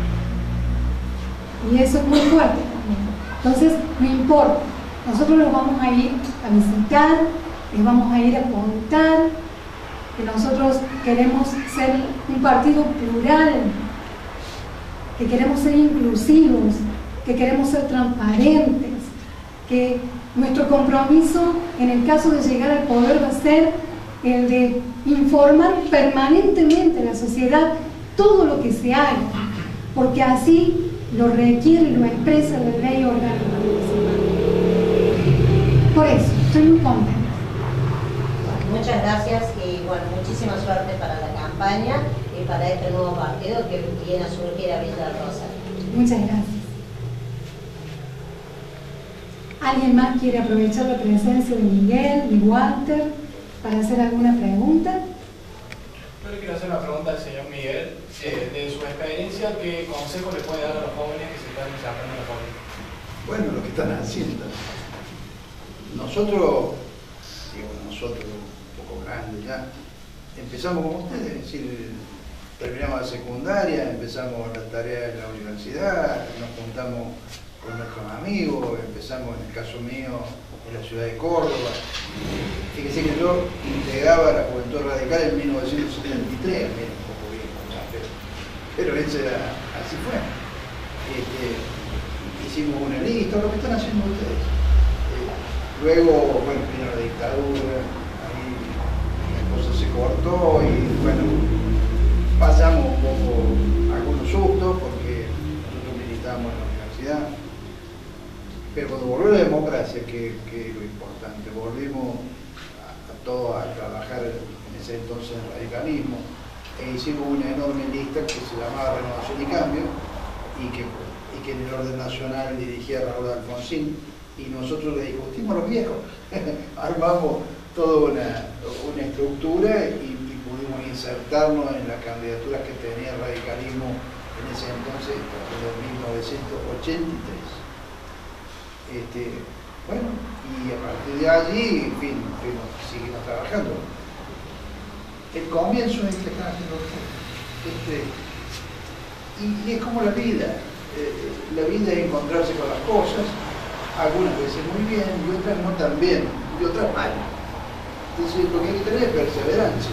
Y eso es muy fuerte también. Entonces, no importa, nosotros los vamos a ir a visitar, les vamos a ir a contar que nosotros queremos ser un partido plural, que queremos ser inclusivos, que queremos ser transparentes, que nuestro compromiso en el caso de llegar al poder va a ser el de informar permanentemente a la sociedad todo lo que se haga, porque así lo requiere y lo expresa la ley orgánica municipal. Por eso, estoy muy contenta. Muchas gracias y bueno, muchísima suerte para la campaña y para este nuevo partido que viene a surgir a Villa del Rosario. Muchas gracias. ¿Alguien más quiere aprovechar la presencia de Miguel, de Walter, para hacer alguna pregunta? Yo le quiero hacer una pregunta al señor Miguel. De su experiencia, ¿qué consejo le puede dar a los jóvenes que se están desarrollando en la política? Bueno, lo que están haciendo. Nosotros un poco grandes ya, empezamos como ustedes, es decir, terminamos la secundaria, empezamos la tarea en la universidad, nos juntamos con nuestros amigos, empezamos en el caso mío en la ciudad de Córdoba. Fíjense que yo integraba la Juventud Radical en 1973, un poco viejo, pero así fue. Hicimos una lista, lo que están haciendo ustedes. Luego, bueno, vino la dictadura, ahí la cosa se cortó y bueno, pasamos un poco algunos sustos porque nosotros militábamos en la universidad. Pero cuando volvió la democracia, que es lo importante, volvimos a todos a trabajar en ese entonces en el radicalismo e hicimos una enorme lista que se llamaba Renovación y Cambio y que en el orden nacional dirigía Raúl Alfonsín y nosotros le discutimos a los viejos, armamos toda una estructura y pudimos insertarnos en las candidaturas que tenía el radicalismo en ese entonces, en 1983. Bueno, y a partir de allí, en fin, seguimos trabajando. El comienzo es el que están haciendo ustedes. Y es como la vida. La vida es encontrarse con las cosas, algunas veces muy bien y otras no tan bien, y otras mal. Entonces lo que hay que tener es perseverancia.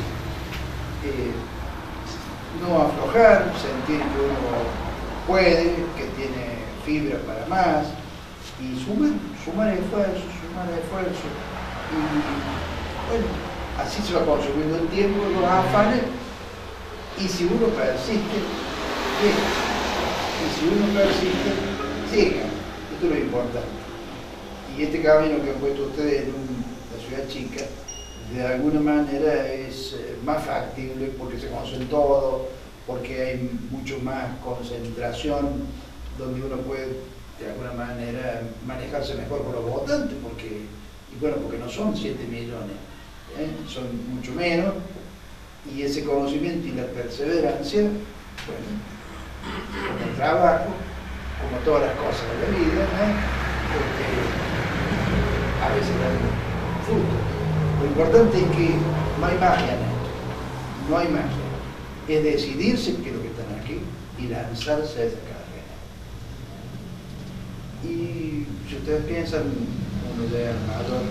No aflojar, sentir que uno puede, que tiene fibra para más, y sumar esfuerzo. Y bueno, así se va consumiendo el tiempo, los afanes, y si uno persiste, llega. Y si uno persiste, llega. Esto es lo importante. Y este camino que han puesto ustedes en la ciudad chica, de alguna manera es más factible porque se conoce todo, porque hay mucho más concentración, donde uno puede de alguna manera manejarse mejor con los votantes, porque no son 7 millones, son mucho menos, y ese conocimiento y la perseverancia, bueno, como el trabajo, como todas las cosas de la vida, a veces dan fruto. Lo importante es que no hay magia en esto, no hay magia. Es decidirse que lo que están aquí y lanzarse a esa carrera. Y si ustedes piensan, uno de armador,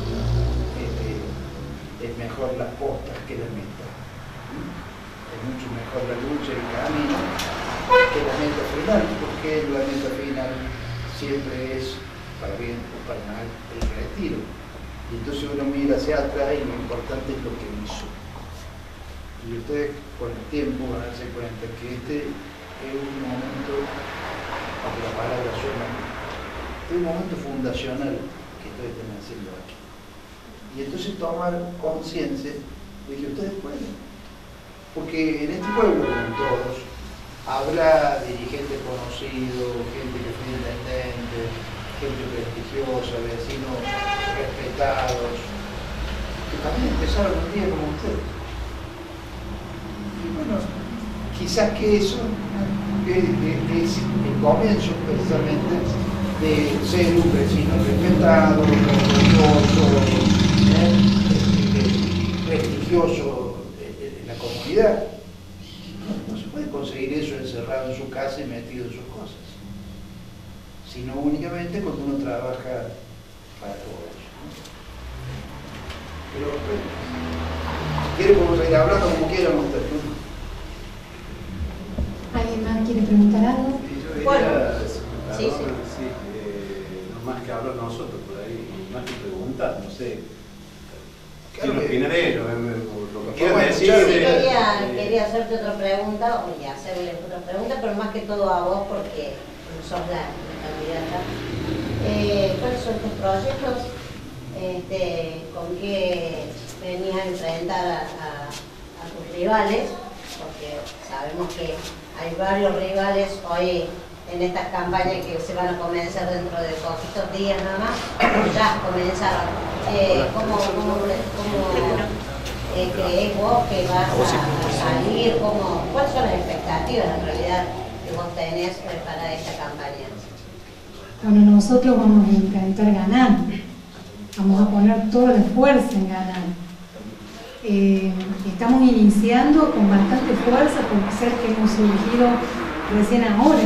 es mejor las postas que la meta. Es mucho mejor la lucha y el camino que la meta final, porque la meta final siempre es, para bien o para mal, el retiro. Y entonces uno mira hacia atrás y lo importante es lo que hizo. Y ustedes con el tiempo van a darse cuenta que este es un momento, aunque la palabra suena, es un momento fundacional que ustedes están haciendo aquí. Y entonces tomar conciencia de que ustedes pueden. Porque en este pueblo, como todos, habrá dirigentes conocidos, gente que fue intendente, gente prestigiosa, vecinos respetados, que también empezaron un día como ustedes. Y bueno, quizás que eso es el comienzo precisamente de ser un vecino respetado, orgulloso, prestigioso en la comunidad. No se puede conseguir eso encerrado en su casa y metido en sus cosas, sino únicamente cuando uno trabaja para todos. Pero bueno, si quieren podemos seguir hablando como quieran ustedes. ¿Alguien más quiere preguntar algo? Bueno, sí. No más que hablar nosotros por ahí, más que preguntar, no sé. Claro ¿Qué que- opinan ellos? Lo que quieran Bueno, decir. sí, quería hacerte otra pregunta, y hacerle otra pregunta, pero más que todo a vos, porque sos la candidata. ¿Cuáles son tus proyectos? ¿Con qué venías a enfrentar a tus rivales? Porque sabemos que hay varios rivales hoy en estas campañas que se van a comenzar dentro de poquitos días nada más, ya comenzaron. ¿Cómo crees vos que vas a salir? ¿Cuáles son las expectativas en realidad que vos tenés para esta campaña? Bueno, nosotros vamos a intentar ganar, vamos a poner todo el esfuerzo en ganar. Estamos iniciando con bastante fuerza porque sé que hemos surgido recién ahora.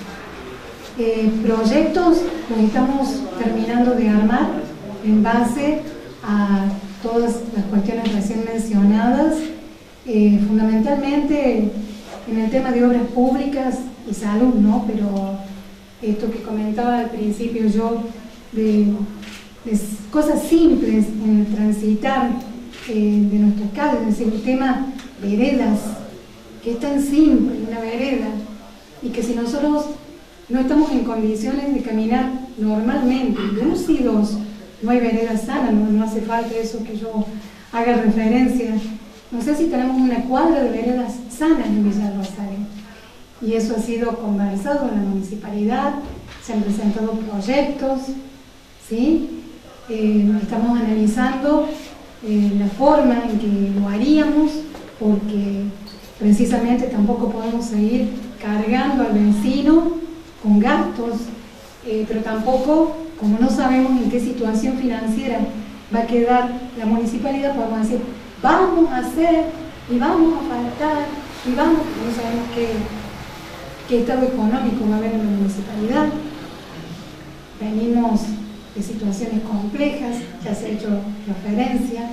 Proyectos los estamos terminando de armar en base a todas las cuestiones recién mencionadas, fundamentalmente en el tema de obras públicas y salud, ¿no? Pero esto que comentaba al principio yo, de cosas simples en el transitar de nuestras calles, es decir, el tema veredas, que es tan simple, una vereda, y que si nosotros no estamos en condiciones de caminar normalmente, lúcidos, no hay veredas sanas, no hace falta eso que yo haga referencia. No sé si tenemos una cuadra de veredas sanas en Villa Rosario. Y eso ha sido conversado en la municipalidad, se han presentado proyectos, ¿sí? Estamos analizando la forma en que lo haríamos, porque precisamente tampoco podemos seguir cargando al vecino con gastos, pero tampoco, como no sabemos en qué situación financiera va a quedar la municipalidad, podemos decir, vamos a hacer y vamos a faltar y vamos, no sabemos qué estado económico va a haber en la municipalidad. Venimos de situaciones complejas, ya se ha hecho referencia.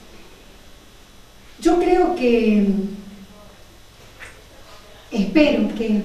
Yo creo que, espero que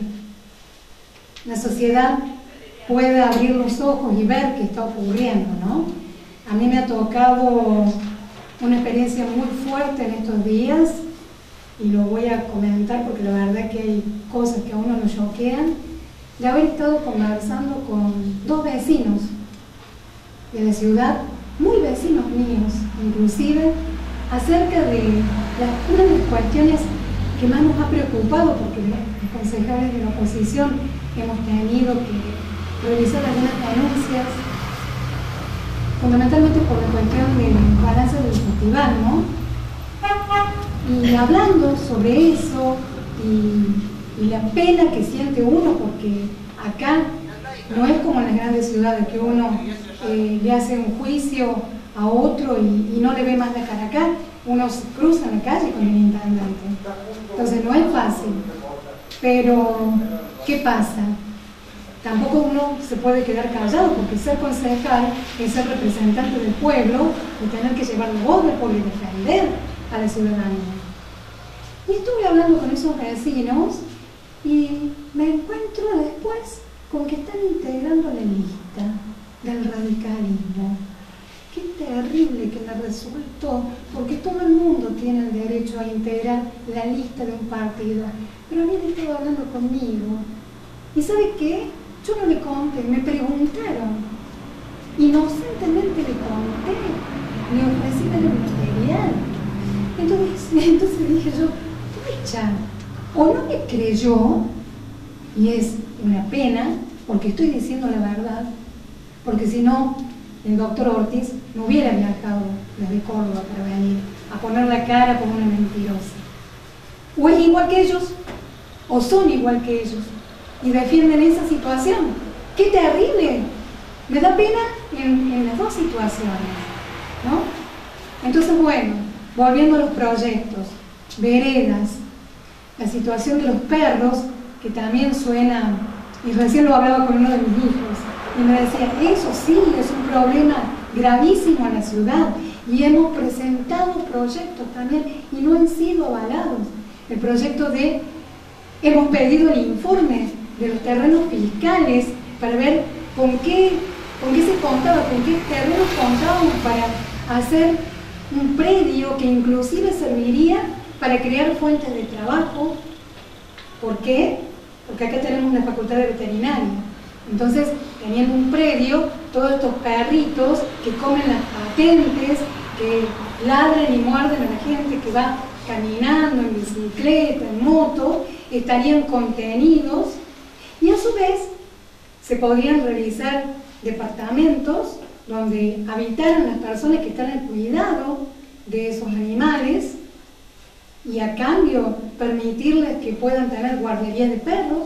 la sociedad pueda abrir los ojos y ver qué está ocurriendo, ¿no? A mí me ha tocado una experiencia muy fuerte en estos días y lo voy a comentar porque la verdad que hay cosas que a uno lo choquean, de haber estado conversando con 2 vecinos de la ciudad, muy vecinos míos inclusive, acerca de una de las cuestiones que más nos ha preocupado, porque los concejales de la oposición hemos tenido que revisar algunas denuncias, fundamentalmente por la cuestión del balance del festival, ¿no? Y hablando sobre eso y la pena que siente uno, porque acá no es como en las grandes ciudades que uno le hace un juicio a otro y no le ve más la cara acá, uno se cruza en la calle con el intendente. Entonces no es fácil, pero ¿qué pasa? Tampoco uno se puede quedar callado, porque ser concejal es ser representante del pueblo y tener que llevar la voz del pueblo y defender a la ciudadanía. Y estuve hablando con esos vecinos y me encuentro después con que están integrando la lista del radicalismo. Qué terrible que me resultó, porque todo el mundo tiene el derecho a integrar la lista de un partido, pero habían estado hablando conmigo. ¿Y sabe qué? Yo no le conté, me preguntaron. Inocentemente le conté, le ofrecí el material. Entonces dije yo, pucha, o no me creyó, y es una pena, porque estoy diciendo la verdad, porque si no, el doctor Ortiz no hubiera viajado desde Córdoba para venir a poner la cara como una mentirosa. O es igual que ellos, o son igual que ellos, y defienden esa situación. ¡Qué terrible! Me da pena en las dos situaciones, ¿no? Entonces, bueno, volviendo a los proyectos, veredas, la situación de los perros, que también suena, y recién lo hablaba con uno de mis hijos, y me decía, eso sí, es un problema gravísimo en la ciudad, y hemos presentado proyectos también, y no han sido avalados. El proyecto hemos pedido el informe de los terrenos fiscales para ver con qué se contaba, con qué terrenos contábamos para hacer un predio que inclusive serviría para crear fuentes de trabajo. ¿Por qué? Porque acá tenemos una facultad de veterinaria. Entonces, teniendo un predio, todos estos perritos que comen las patentes, que ladran y muerden a la gente que va caminando, en bicicleta, en moto, estarían contenidos, y a su vez se podrían realizar departamentos donde habitaran las personas que están al cuidado de esos animales, y a cambio permitirles que puedan tener guardería de perros,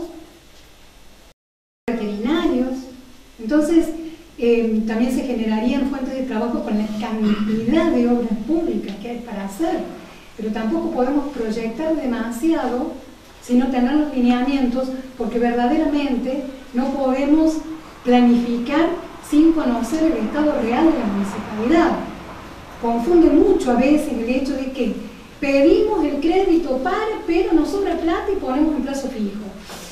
veterinarios. Entonces también se generarían fuentes de trabajo con la cantidad de obras públicas que hay para hacer, pero tampoco podemos proyectar demasiado sino tener los lineamientos, porque verdaderamente no podemos planificar sin conocer el estado real de la municipalidad. Confunde mucho a veces el hecho de que pedimos el crédito pero nos sobra plata y ponemos en plazo fijo.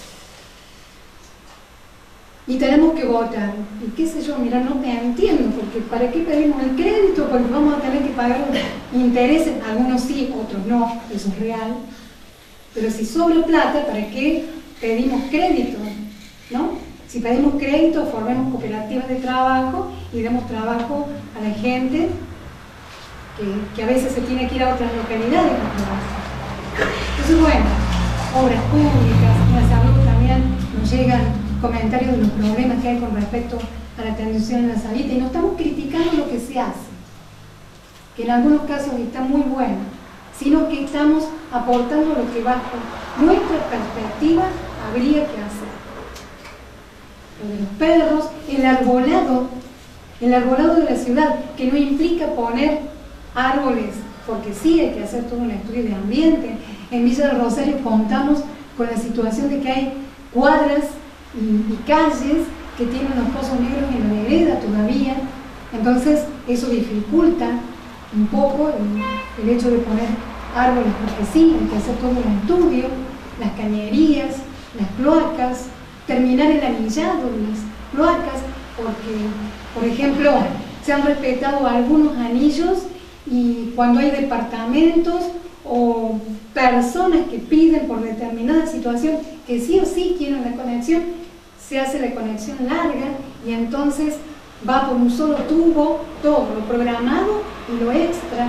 Y tenemos que votar. Y qué sé yo, mira, no me entiendo, porque ¿para qué pedimos el crédito? Porque vamos a tener que pagar intereses, algunos sí, otros no, eso es real. Pero si sobra plata, ¿para qué pedimos crédito? ¿No? Si pedimos crédito, formemos cooperativas de trabajo y demos trabajo a la gente que a veces se tiene que ir a otras localidades para trabajar. Entonces, bueno, obras públicas, en la salud también nos llegan comentarios de los problemas que hay con respecto a la atención en la salud, y no estamos criticando lo que se hace. que en algunos casos está muy buena, sino que estamos aportando lo que bajo nuestra perspectiva habría que hacer. Lo de los perros, el arbolado de la ciudad, que no implica poner árboles, porque sí hay que hacer todo un estudio de ambiente. En Villa del Rosario contamos con la situación de que hay cuadras y calles que tienen los pozos negros en la vereda todavía, entonces eso dificulta un poco el hecho de poner árboles, porque sí, hay que hacer todo un estudio, las cañerías, las cloacas, terminar el anillado de las cloacas, porque, por ejemplo, se han respetado algunos anillos y cuando hay departamentos o personas que piden por determinada situación que sí o sí quieren la conexión, se hace la conexión larga y entonces va por un solo tubo todo lo programado y lo extra,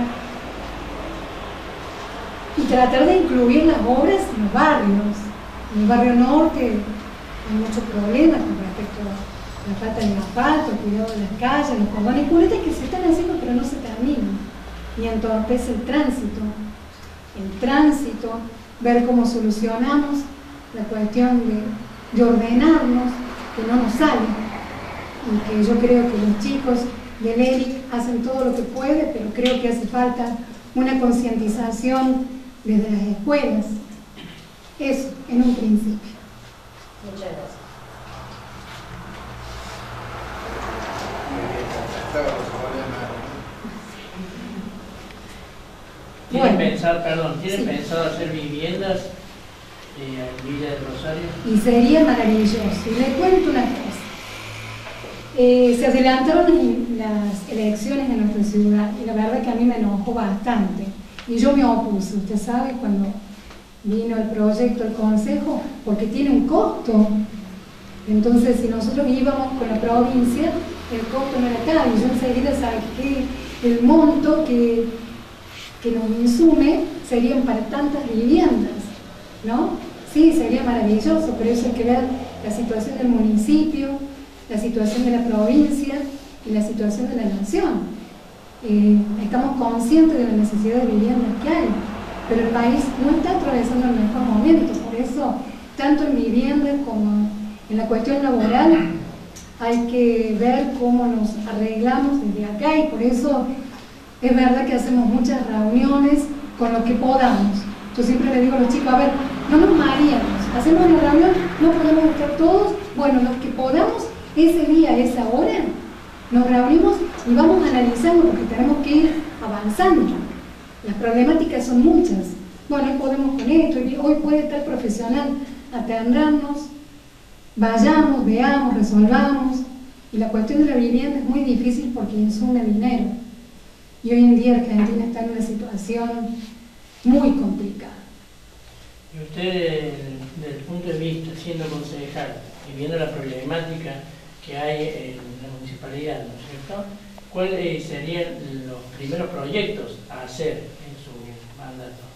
y tratar de incluir las obras en los barrios. En el barrio norte hay muchos problemas con respecto a la falta de asfalto, el cuidado de las calles, los cordones y culetas que se están haciendo pero no se terminan, y entorpece el tránsito, ver cómo solucionamos la cuestión de ordenarnos, que no nos sale, y que yo creo que los chicos del ERIC hacen todo lo que pueden, pero creo que hace falta una concientización desde las escuelas. Eso, en un principio. Muchas gracias. ¿Tienen pensado hacer viviendas en Villa del Rosario? Y sería maravilloso. Y les cuento una cosa. Se adelantaron las elecciones en nuestra ciudad y la verdad que a mí me enojó bastante. Y yo me opuse, usted sabe, cuando vino el proyecto al Consejo, porque tiene un costo. Entonces, si nosotros íbamos con la provincia, el costo no era tal. Y yo enseguida saqué el monto que nos insume, serían para tantas viviendas, ¿no? Sí, sería maravilloso, pero eso hay que ver la situación del municipio, la situación de la provincia y la situación de la nación. Estamos conscientes de la necesidad de viviendas que hay, pero el país no está atravesando el mejor momento, por eso, tanto en vivienda como en la cuestión laboral, hay que ver cómo nos arreglamos desde acá, y por eso es verdad que hacemos muchas reuniones con lo que podamos. Yo siempre le digo a los chicos, a ver, no nos mareamos, hacemos una reunión, no podemos estar todos, bueno, los que podamos, ese día, esa hora, nos reunimos y vamos analizando, porque tenemos que ir avanzando. Las problemáticas son muchas. Bueno, hoy podemos con esto, hoy puede tal profesional atendernos, vayamos, veamos, resolvamos. Y la cuestión de la vivienda es muy difícil porque insume dinero. Y hoy en día Argentina está en una situación muy complicada. Y usted, desde el punto de vista, siendo concejal y viendo la problemática que hay en la municipalidad, ¿no es cierto? ¿Cuáles serían los primeros proyectos a hacer en su mandato?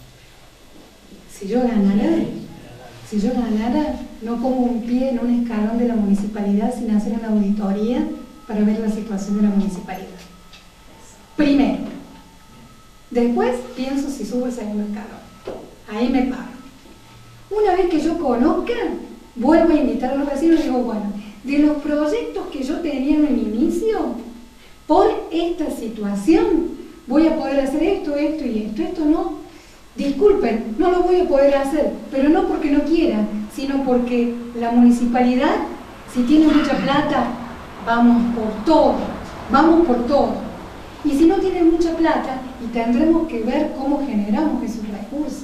Si yo ganara, no pongo un pie en un escalón de la municipalidad sin hacer una auditoría para ver la situación de la municipalidad. Primero. Después pienso si subo el segundo escalón. Ahí me paro. Una vez que yo conozca, vuelvo a invitar a los vecinos y digo, bueno, de los proyectos que yo tenía en el inicio, por esta situación voy a poder hacer esto, esto y esto. Esto no, disculpen, no lo voy a poder hacer, pero no porque no quiera, sino porque la municipalidad, si tiene mucha plata, vamos por todo. Y si no tiene mucha plata, y tendremos que ver cómo generamos esos recursos,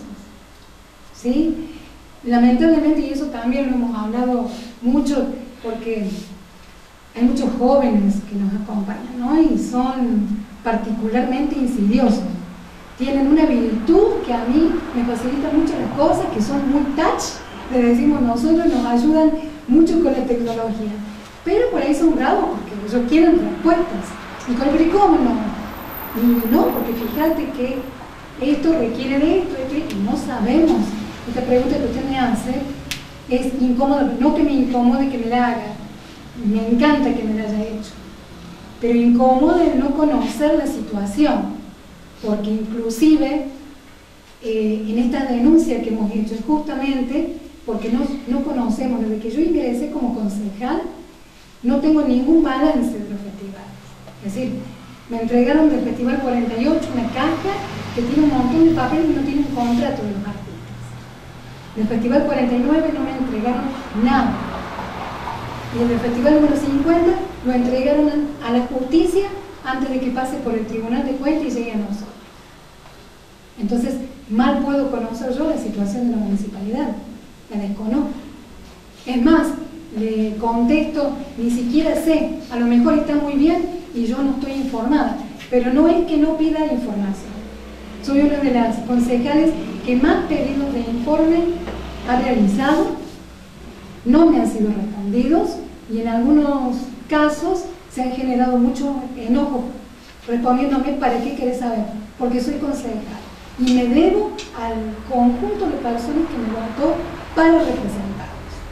¿sí? Lamentablemente, y eso también lo hemos hablado mucho, porque hay muchos jóvenes que nos acompañan, ¿no? Y son particularmente insidiosos. Tienen una virtud que a mí me facilita mucho las cosas, que son muy touch, le decimos nosotros, nos ayudan mucho con la tecnología. Pero por ahí son bravos porque ellos quieren respuestas. Y con el ¿cómo no? Y no, porque fíjate que esto requiere de esto, y no sabemos. Esta pregunta que usted me hace es incómoda, no que me incomode que me la haga, me encanta que me la haya hecho, pero incomoda el no conocer la situación. porque inclusive en esta denuncia que hemos hecho es justamente porque no conocemos, desde que yo ingresé como concejal, no tengo ningún balance de los festivales. Es decir, me entregaron del Festival 48 una caja que tiene un montón de papeles y no tiene un contrato de los artistas. Del Festival 49 no me entregaron nada. Y el del Festival número 50 lo entregaron a la justicia antes de que pase por el Tribunal de Cuentas y llegue a nosotros. Entonces, mal puedo conocer yo la situación de la municipalidad, la desconozco. Es más, le contesto, ni siquiera sé, a lo mejor está muy bien y yo no estoy informada, pero no es que no pida información. Soy una de las concejales que más pedidos de informe ha realizado, no me han sido respondidos y en algunos casos se han generado mucho enojo respondiéndome ¿para qué querés saber? Porque soy concejal y me debo al conjunto de personas que me votó para representarlos.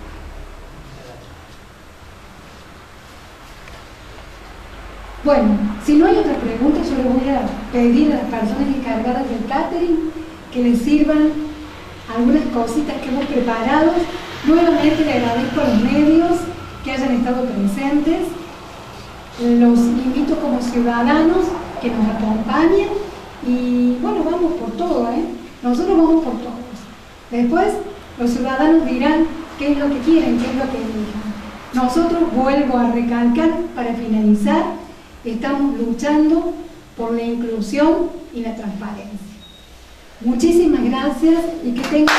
Bueno, si no hay otras preguntas, yo le voy a pedir a las personas encargadas del catering que les sirvan algunas cositas que hemos preparado. Nuevamente le agradezco a los medios que hayan estado presentes. Los invito como ciudadanos que nos acompañen y bueno, vamos por todo, nosotros vamos por todos. Después los ciudadanos dirán qué es lo que quieren, qué es lo que elijan. Nosotros, vuelvo a recalcar para finalizar, estamos luchando por la inclusión y la transparencia. Muchísimas gracias y que tengan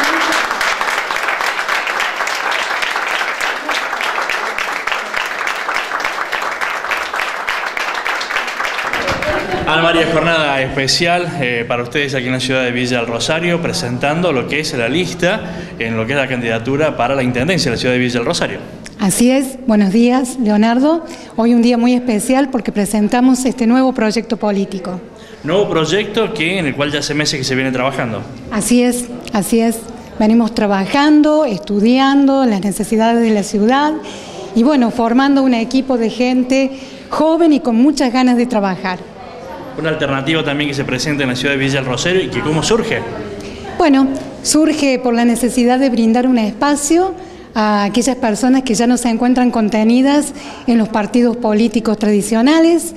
Ana María, jornada especial para ustedes aquí en la ciudad de Villa del Rosario, presentando lo que es la lista en lo que es la candidatura para la intendencia de la ciudad de Villa del Rosario. Así es, buenos días, Leonardo. Hoy un día muy especial porque presentamos este nuevo proyecto político. Nuevo proyecto en el cual ya hace meses que se viene trabajando. Así es, así es. Venimos trabajando, estudiando las necesidades de la ciudad y bueno, formando un equipo de gente joven y con muchas ganas de trabajar. Una alternativa también que se presenta en la ciudad de Villa del Rosario y que ¿cómo surge? Bueno, surge por la necesidad de brindar un espacio a aquellas personas que ya no se encuentran contenidas en los partidos políticos tradicionales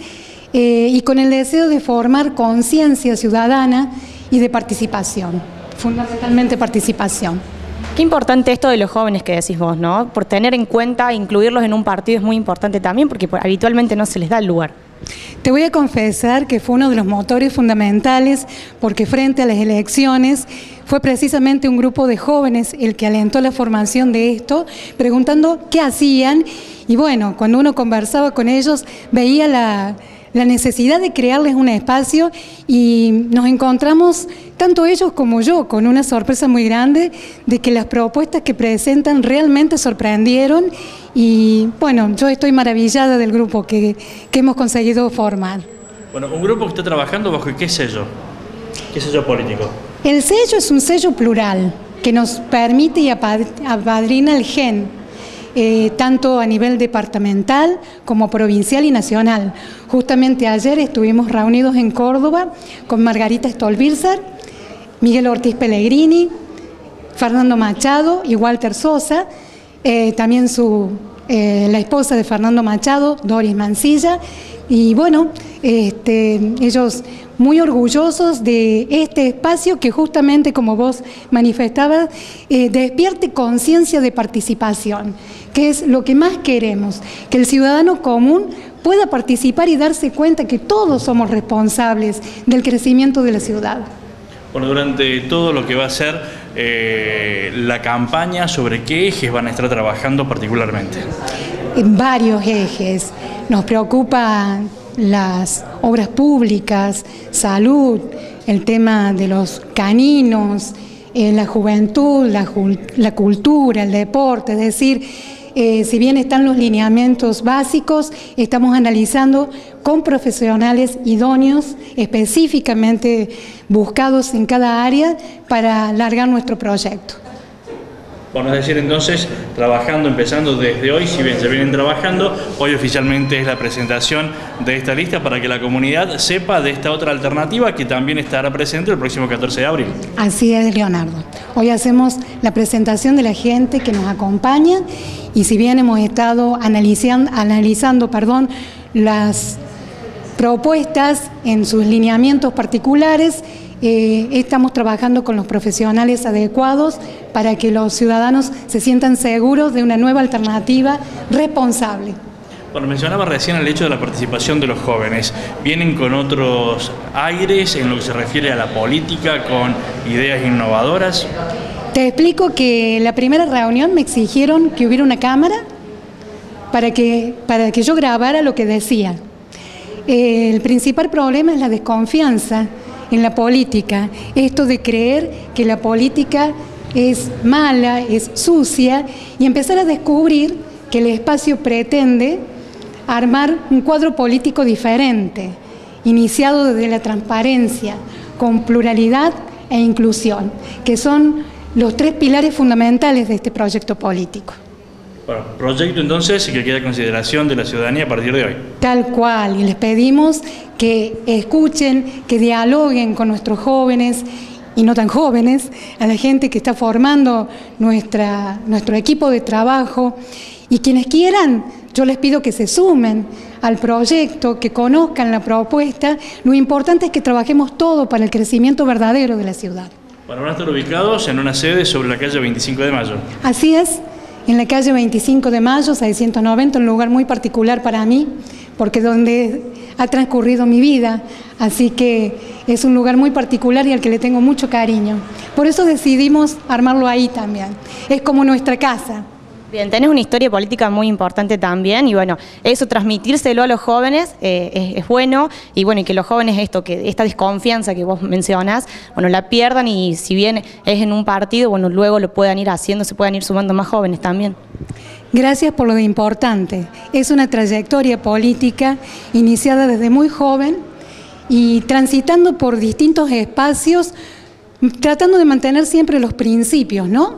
y con el deseo de formar conciencia ciudadana y de participación, fundamentalmente participación. Qué importante esto de los jóvenes que decís vos, ¿no? Por tener en cuenta, incluirlos en un partido es muy importante también porque habitualmente no se les da el lugar. Te voy a confesar que fue uno de los motores fundamentales porque frente a las elecciones fue precisamente un grupo de jóvenes el que alentó la formación de esto, preguntando qué hacían y bueno, cuando uno conversaba con ellos veía la necesidad de crearles un espacio y nos encontramos, tanto ellos como yo, con una sorpresa muy grande de que las propuestas que presentan realmente sorprendieron y bueno, yo estoy maravillada del grupo que hemos conseguido formar. Bueno, un grupo que está trabajando bajo ¿qué sello? ¿Qué sello político? El sello es un sello plural que nos permite y apadrina el GEN. Tanto a nivel departamental como provincial y nacional. Justamente ayer estuvimos reunidos en Córdoba con Margarita Stolbizer, Miguel Ortiz Pellegrini, Fernando Machado y Walter Sosa, también la esposa de Fernando Machado, Doris Mancilla, y bueno, ellos muy orgullosos de este espacio que justamente, como vos manifestabas, despierte conciencia de participación, que es lo que más queremos, que el ciudadano común pueda participar y darse cuenta que todos somos responsables del crecimiento de la ciudad. Bueno, durante todo lo que va a ser la campaña, ¿sobre qué ejes van a estar trabajando particularmente? En varios ejes. Nos preocupan las obras públicas, salud, el tema de los caninos, la juventud, la cultura, el deporte, es decir, si bien están los lineamientos básicos, estamos analizando con profesionales idóneos, específicamente buscados en cada área para largar nuestro proyecto. Bueno, es decir, entonces, trabajando, empezando desde hoy, si bien ya vienen trabajando, hoy oficialmente es la presentación de esta lista para que la comunidad sepa de esta otra alternativa que también estará presente el próximo 14 de abril. Así es, Leonardo. Hoy hacemos la presentación de la gente que nos acompaña y si bien hemos estado analizando las propuestas en sus lineamientos particulares, estamos trabajando con los profesionales adecuados para que los ciudadanos se sientan seguros de una nueva alternativa responsable. Bueno, mencionaba recién el hecho de la participación de los jóvenes. ¿Vienen con otros aires en lo que se refiere a la política, con ideas innovadoras? Te explico que la primera reunión me exigieron que hubiera una cámara para que yo grabara lo que decía. El principal problema es la desconfianza en la política, esto de creer que la política es mala, es sucia, y empezar a descubrir que el espacio pretende armar un cuadro político diferente, iniciado desde la transparencia, con pluralidad e inclusión, que son los tres pilares fundamentales de este proyecto político. Bueno, proyecto entonces que queda a consideración de la ciudadanía a partir de hoy. Tal cual, y les pedimos que escuchen, que dialoguen con nuestros jóvenes y no tan jóvenes, a la gente que está formando nuestro equipo de trabajo, y quienes quieran, yo les pido que se sumen al proyecto, que conozcan la propuesta. Lo importante es que trabajemos todo para el crecimiento verdadero de la ciudad. Bueno, van a estar ubicados en una sede sobre la calle 25 de Mayo. Así es. En la calle 25 de Mayo, 690, un lugar muy particular para mí, porque es donde ha transcurrido mi vida, así que es un lugar muy particular y al que le tengo mucho cariño. Por eso decidimos armarlo ahí también, es como nuestra casa. Bien, tenés una historia política muy importante también y bueno, eso transmitírselo a los jóvenes es bueno y bueno, y que los jóvenes que esta desconfianza que vos mencionás, bueno, la pierdan y si bien es en un partido, bueno, luego lo puedan ir haciendo, se puedan ir sumando más jóvenes también. Gracias por lo de importante. Es una trayectoria política iniciada desde muy joven y transitando por distintos espacios, tratando de mantener siempre los principios, ¿no?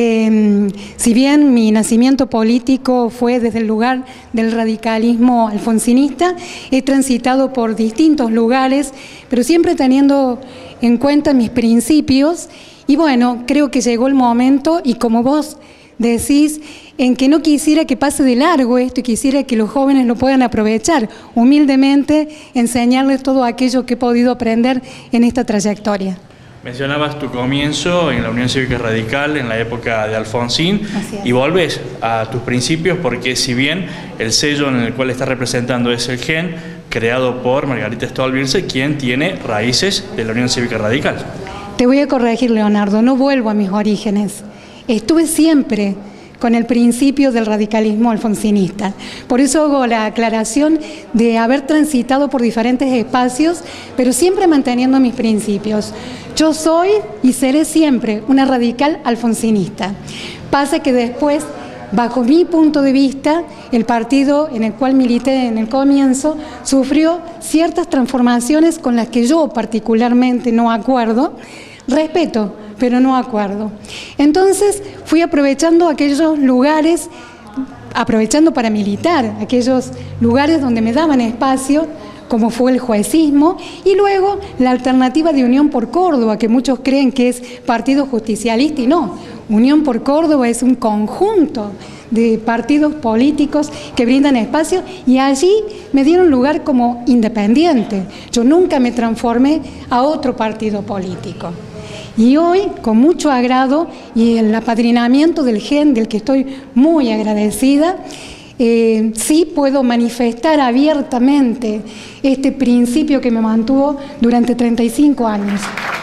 Si bien mi nacimiento político fue desde el lugar del radicalismo alfonsinista, he transitado por distintos lugares, pero siempre teniendo en cuenta mis principios y bueno, creo que llegó el momento y como vos decís, en que no quisiera que pase de largo esto y quisiera que los jóvenes lo puedan aprovechar, humildemente enseñarles todo aquello que he podido aprender en esta trayectoria. Mencionabas tu comienzo en la Unión Cívica Radical en la época de Alfonsín y volvés a tus principios porque si bien el sello en el cual estás representando es el GEN, creado por Margarita Stolbizer, quien tiene raíces de la Unión Cívica Radical. Te voy a corregir, Leonardo, no vuelvo a mis orígenes. Estuve siempre con el principio del radicalismo alfonsinista. Por eso hago la aclaración de haber transitado por diferentes espacios, pero siempre manteniendo mis principios. Yo soy y seré siempre una radical alfonsinista. Pasa que después, bajo mi punto de vista, el partido en el cual milité en el comienzo sufrió ciertas transformaciones con las que yo particularmente no acuerdo. Respeto, pero no acuerdo. Entonces fui aprovechando aquellos lugares, aprovechando para militar, aquellos lugares donde me daban espacio, como fue el juecismo, y luego la alternativa de Unión por Córdoba, que muchos creen que es partido justicialista, y no. Unión por Córdoba es un conjunto de partidos políticos que brindan espacio y allí me dieron lugar como independiente. Yo nunca me transformé a otro partido político. Y hoy, con mucho agrado y el apadrinamiento del GEN, del que estoy muy agradecida, sí puedo manifestar abiertamente este principio que me mantuvo durante 35 años.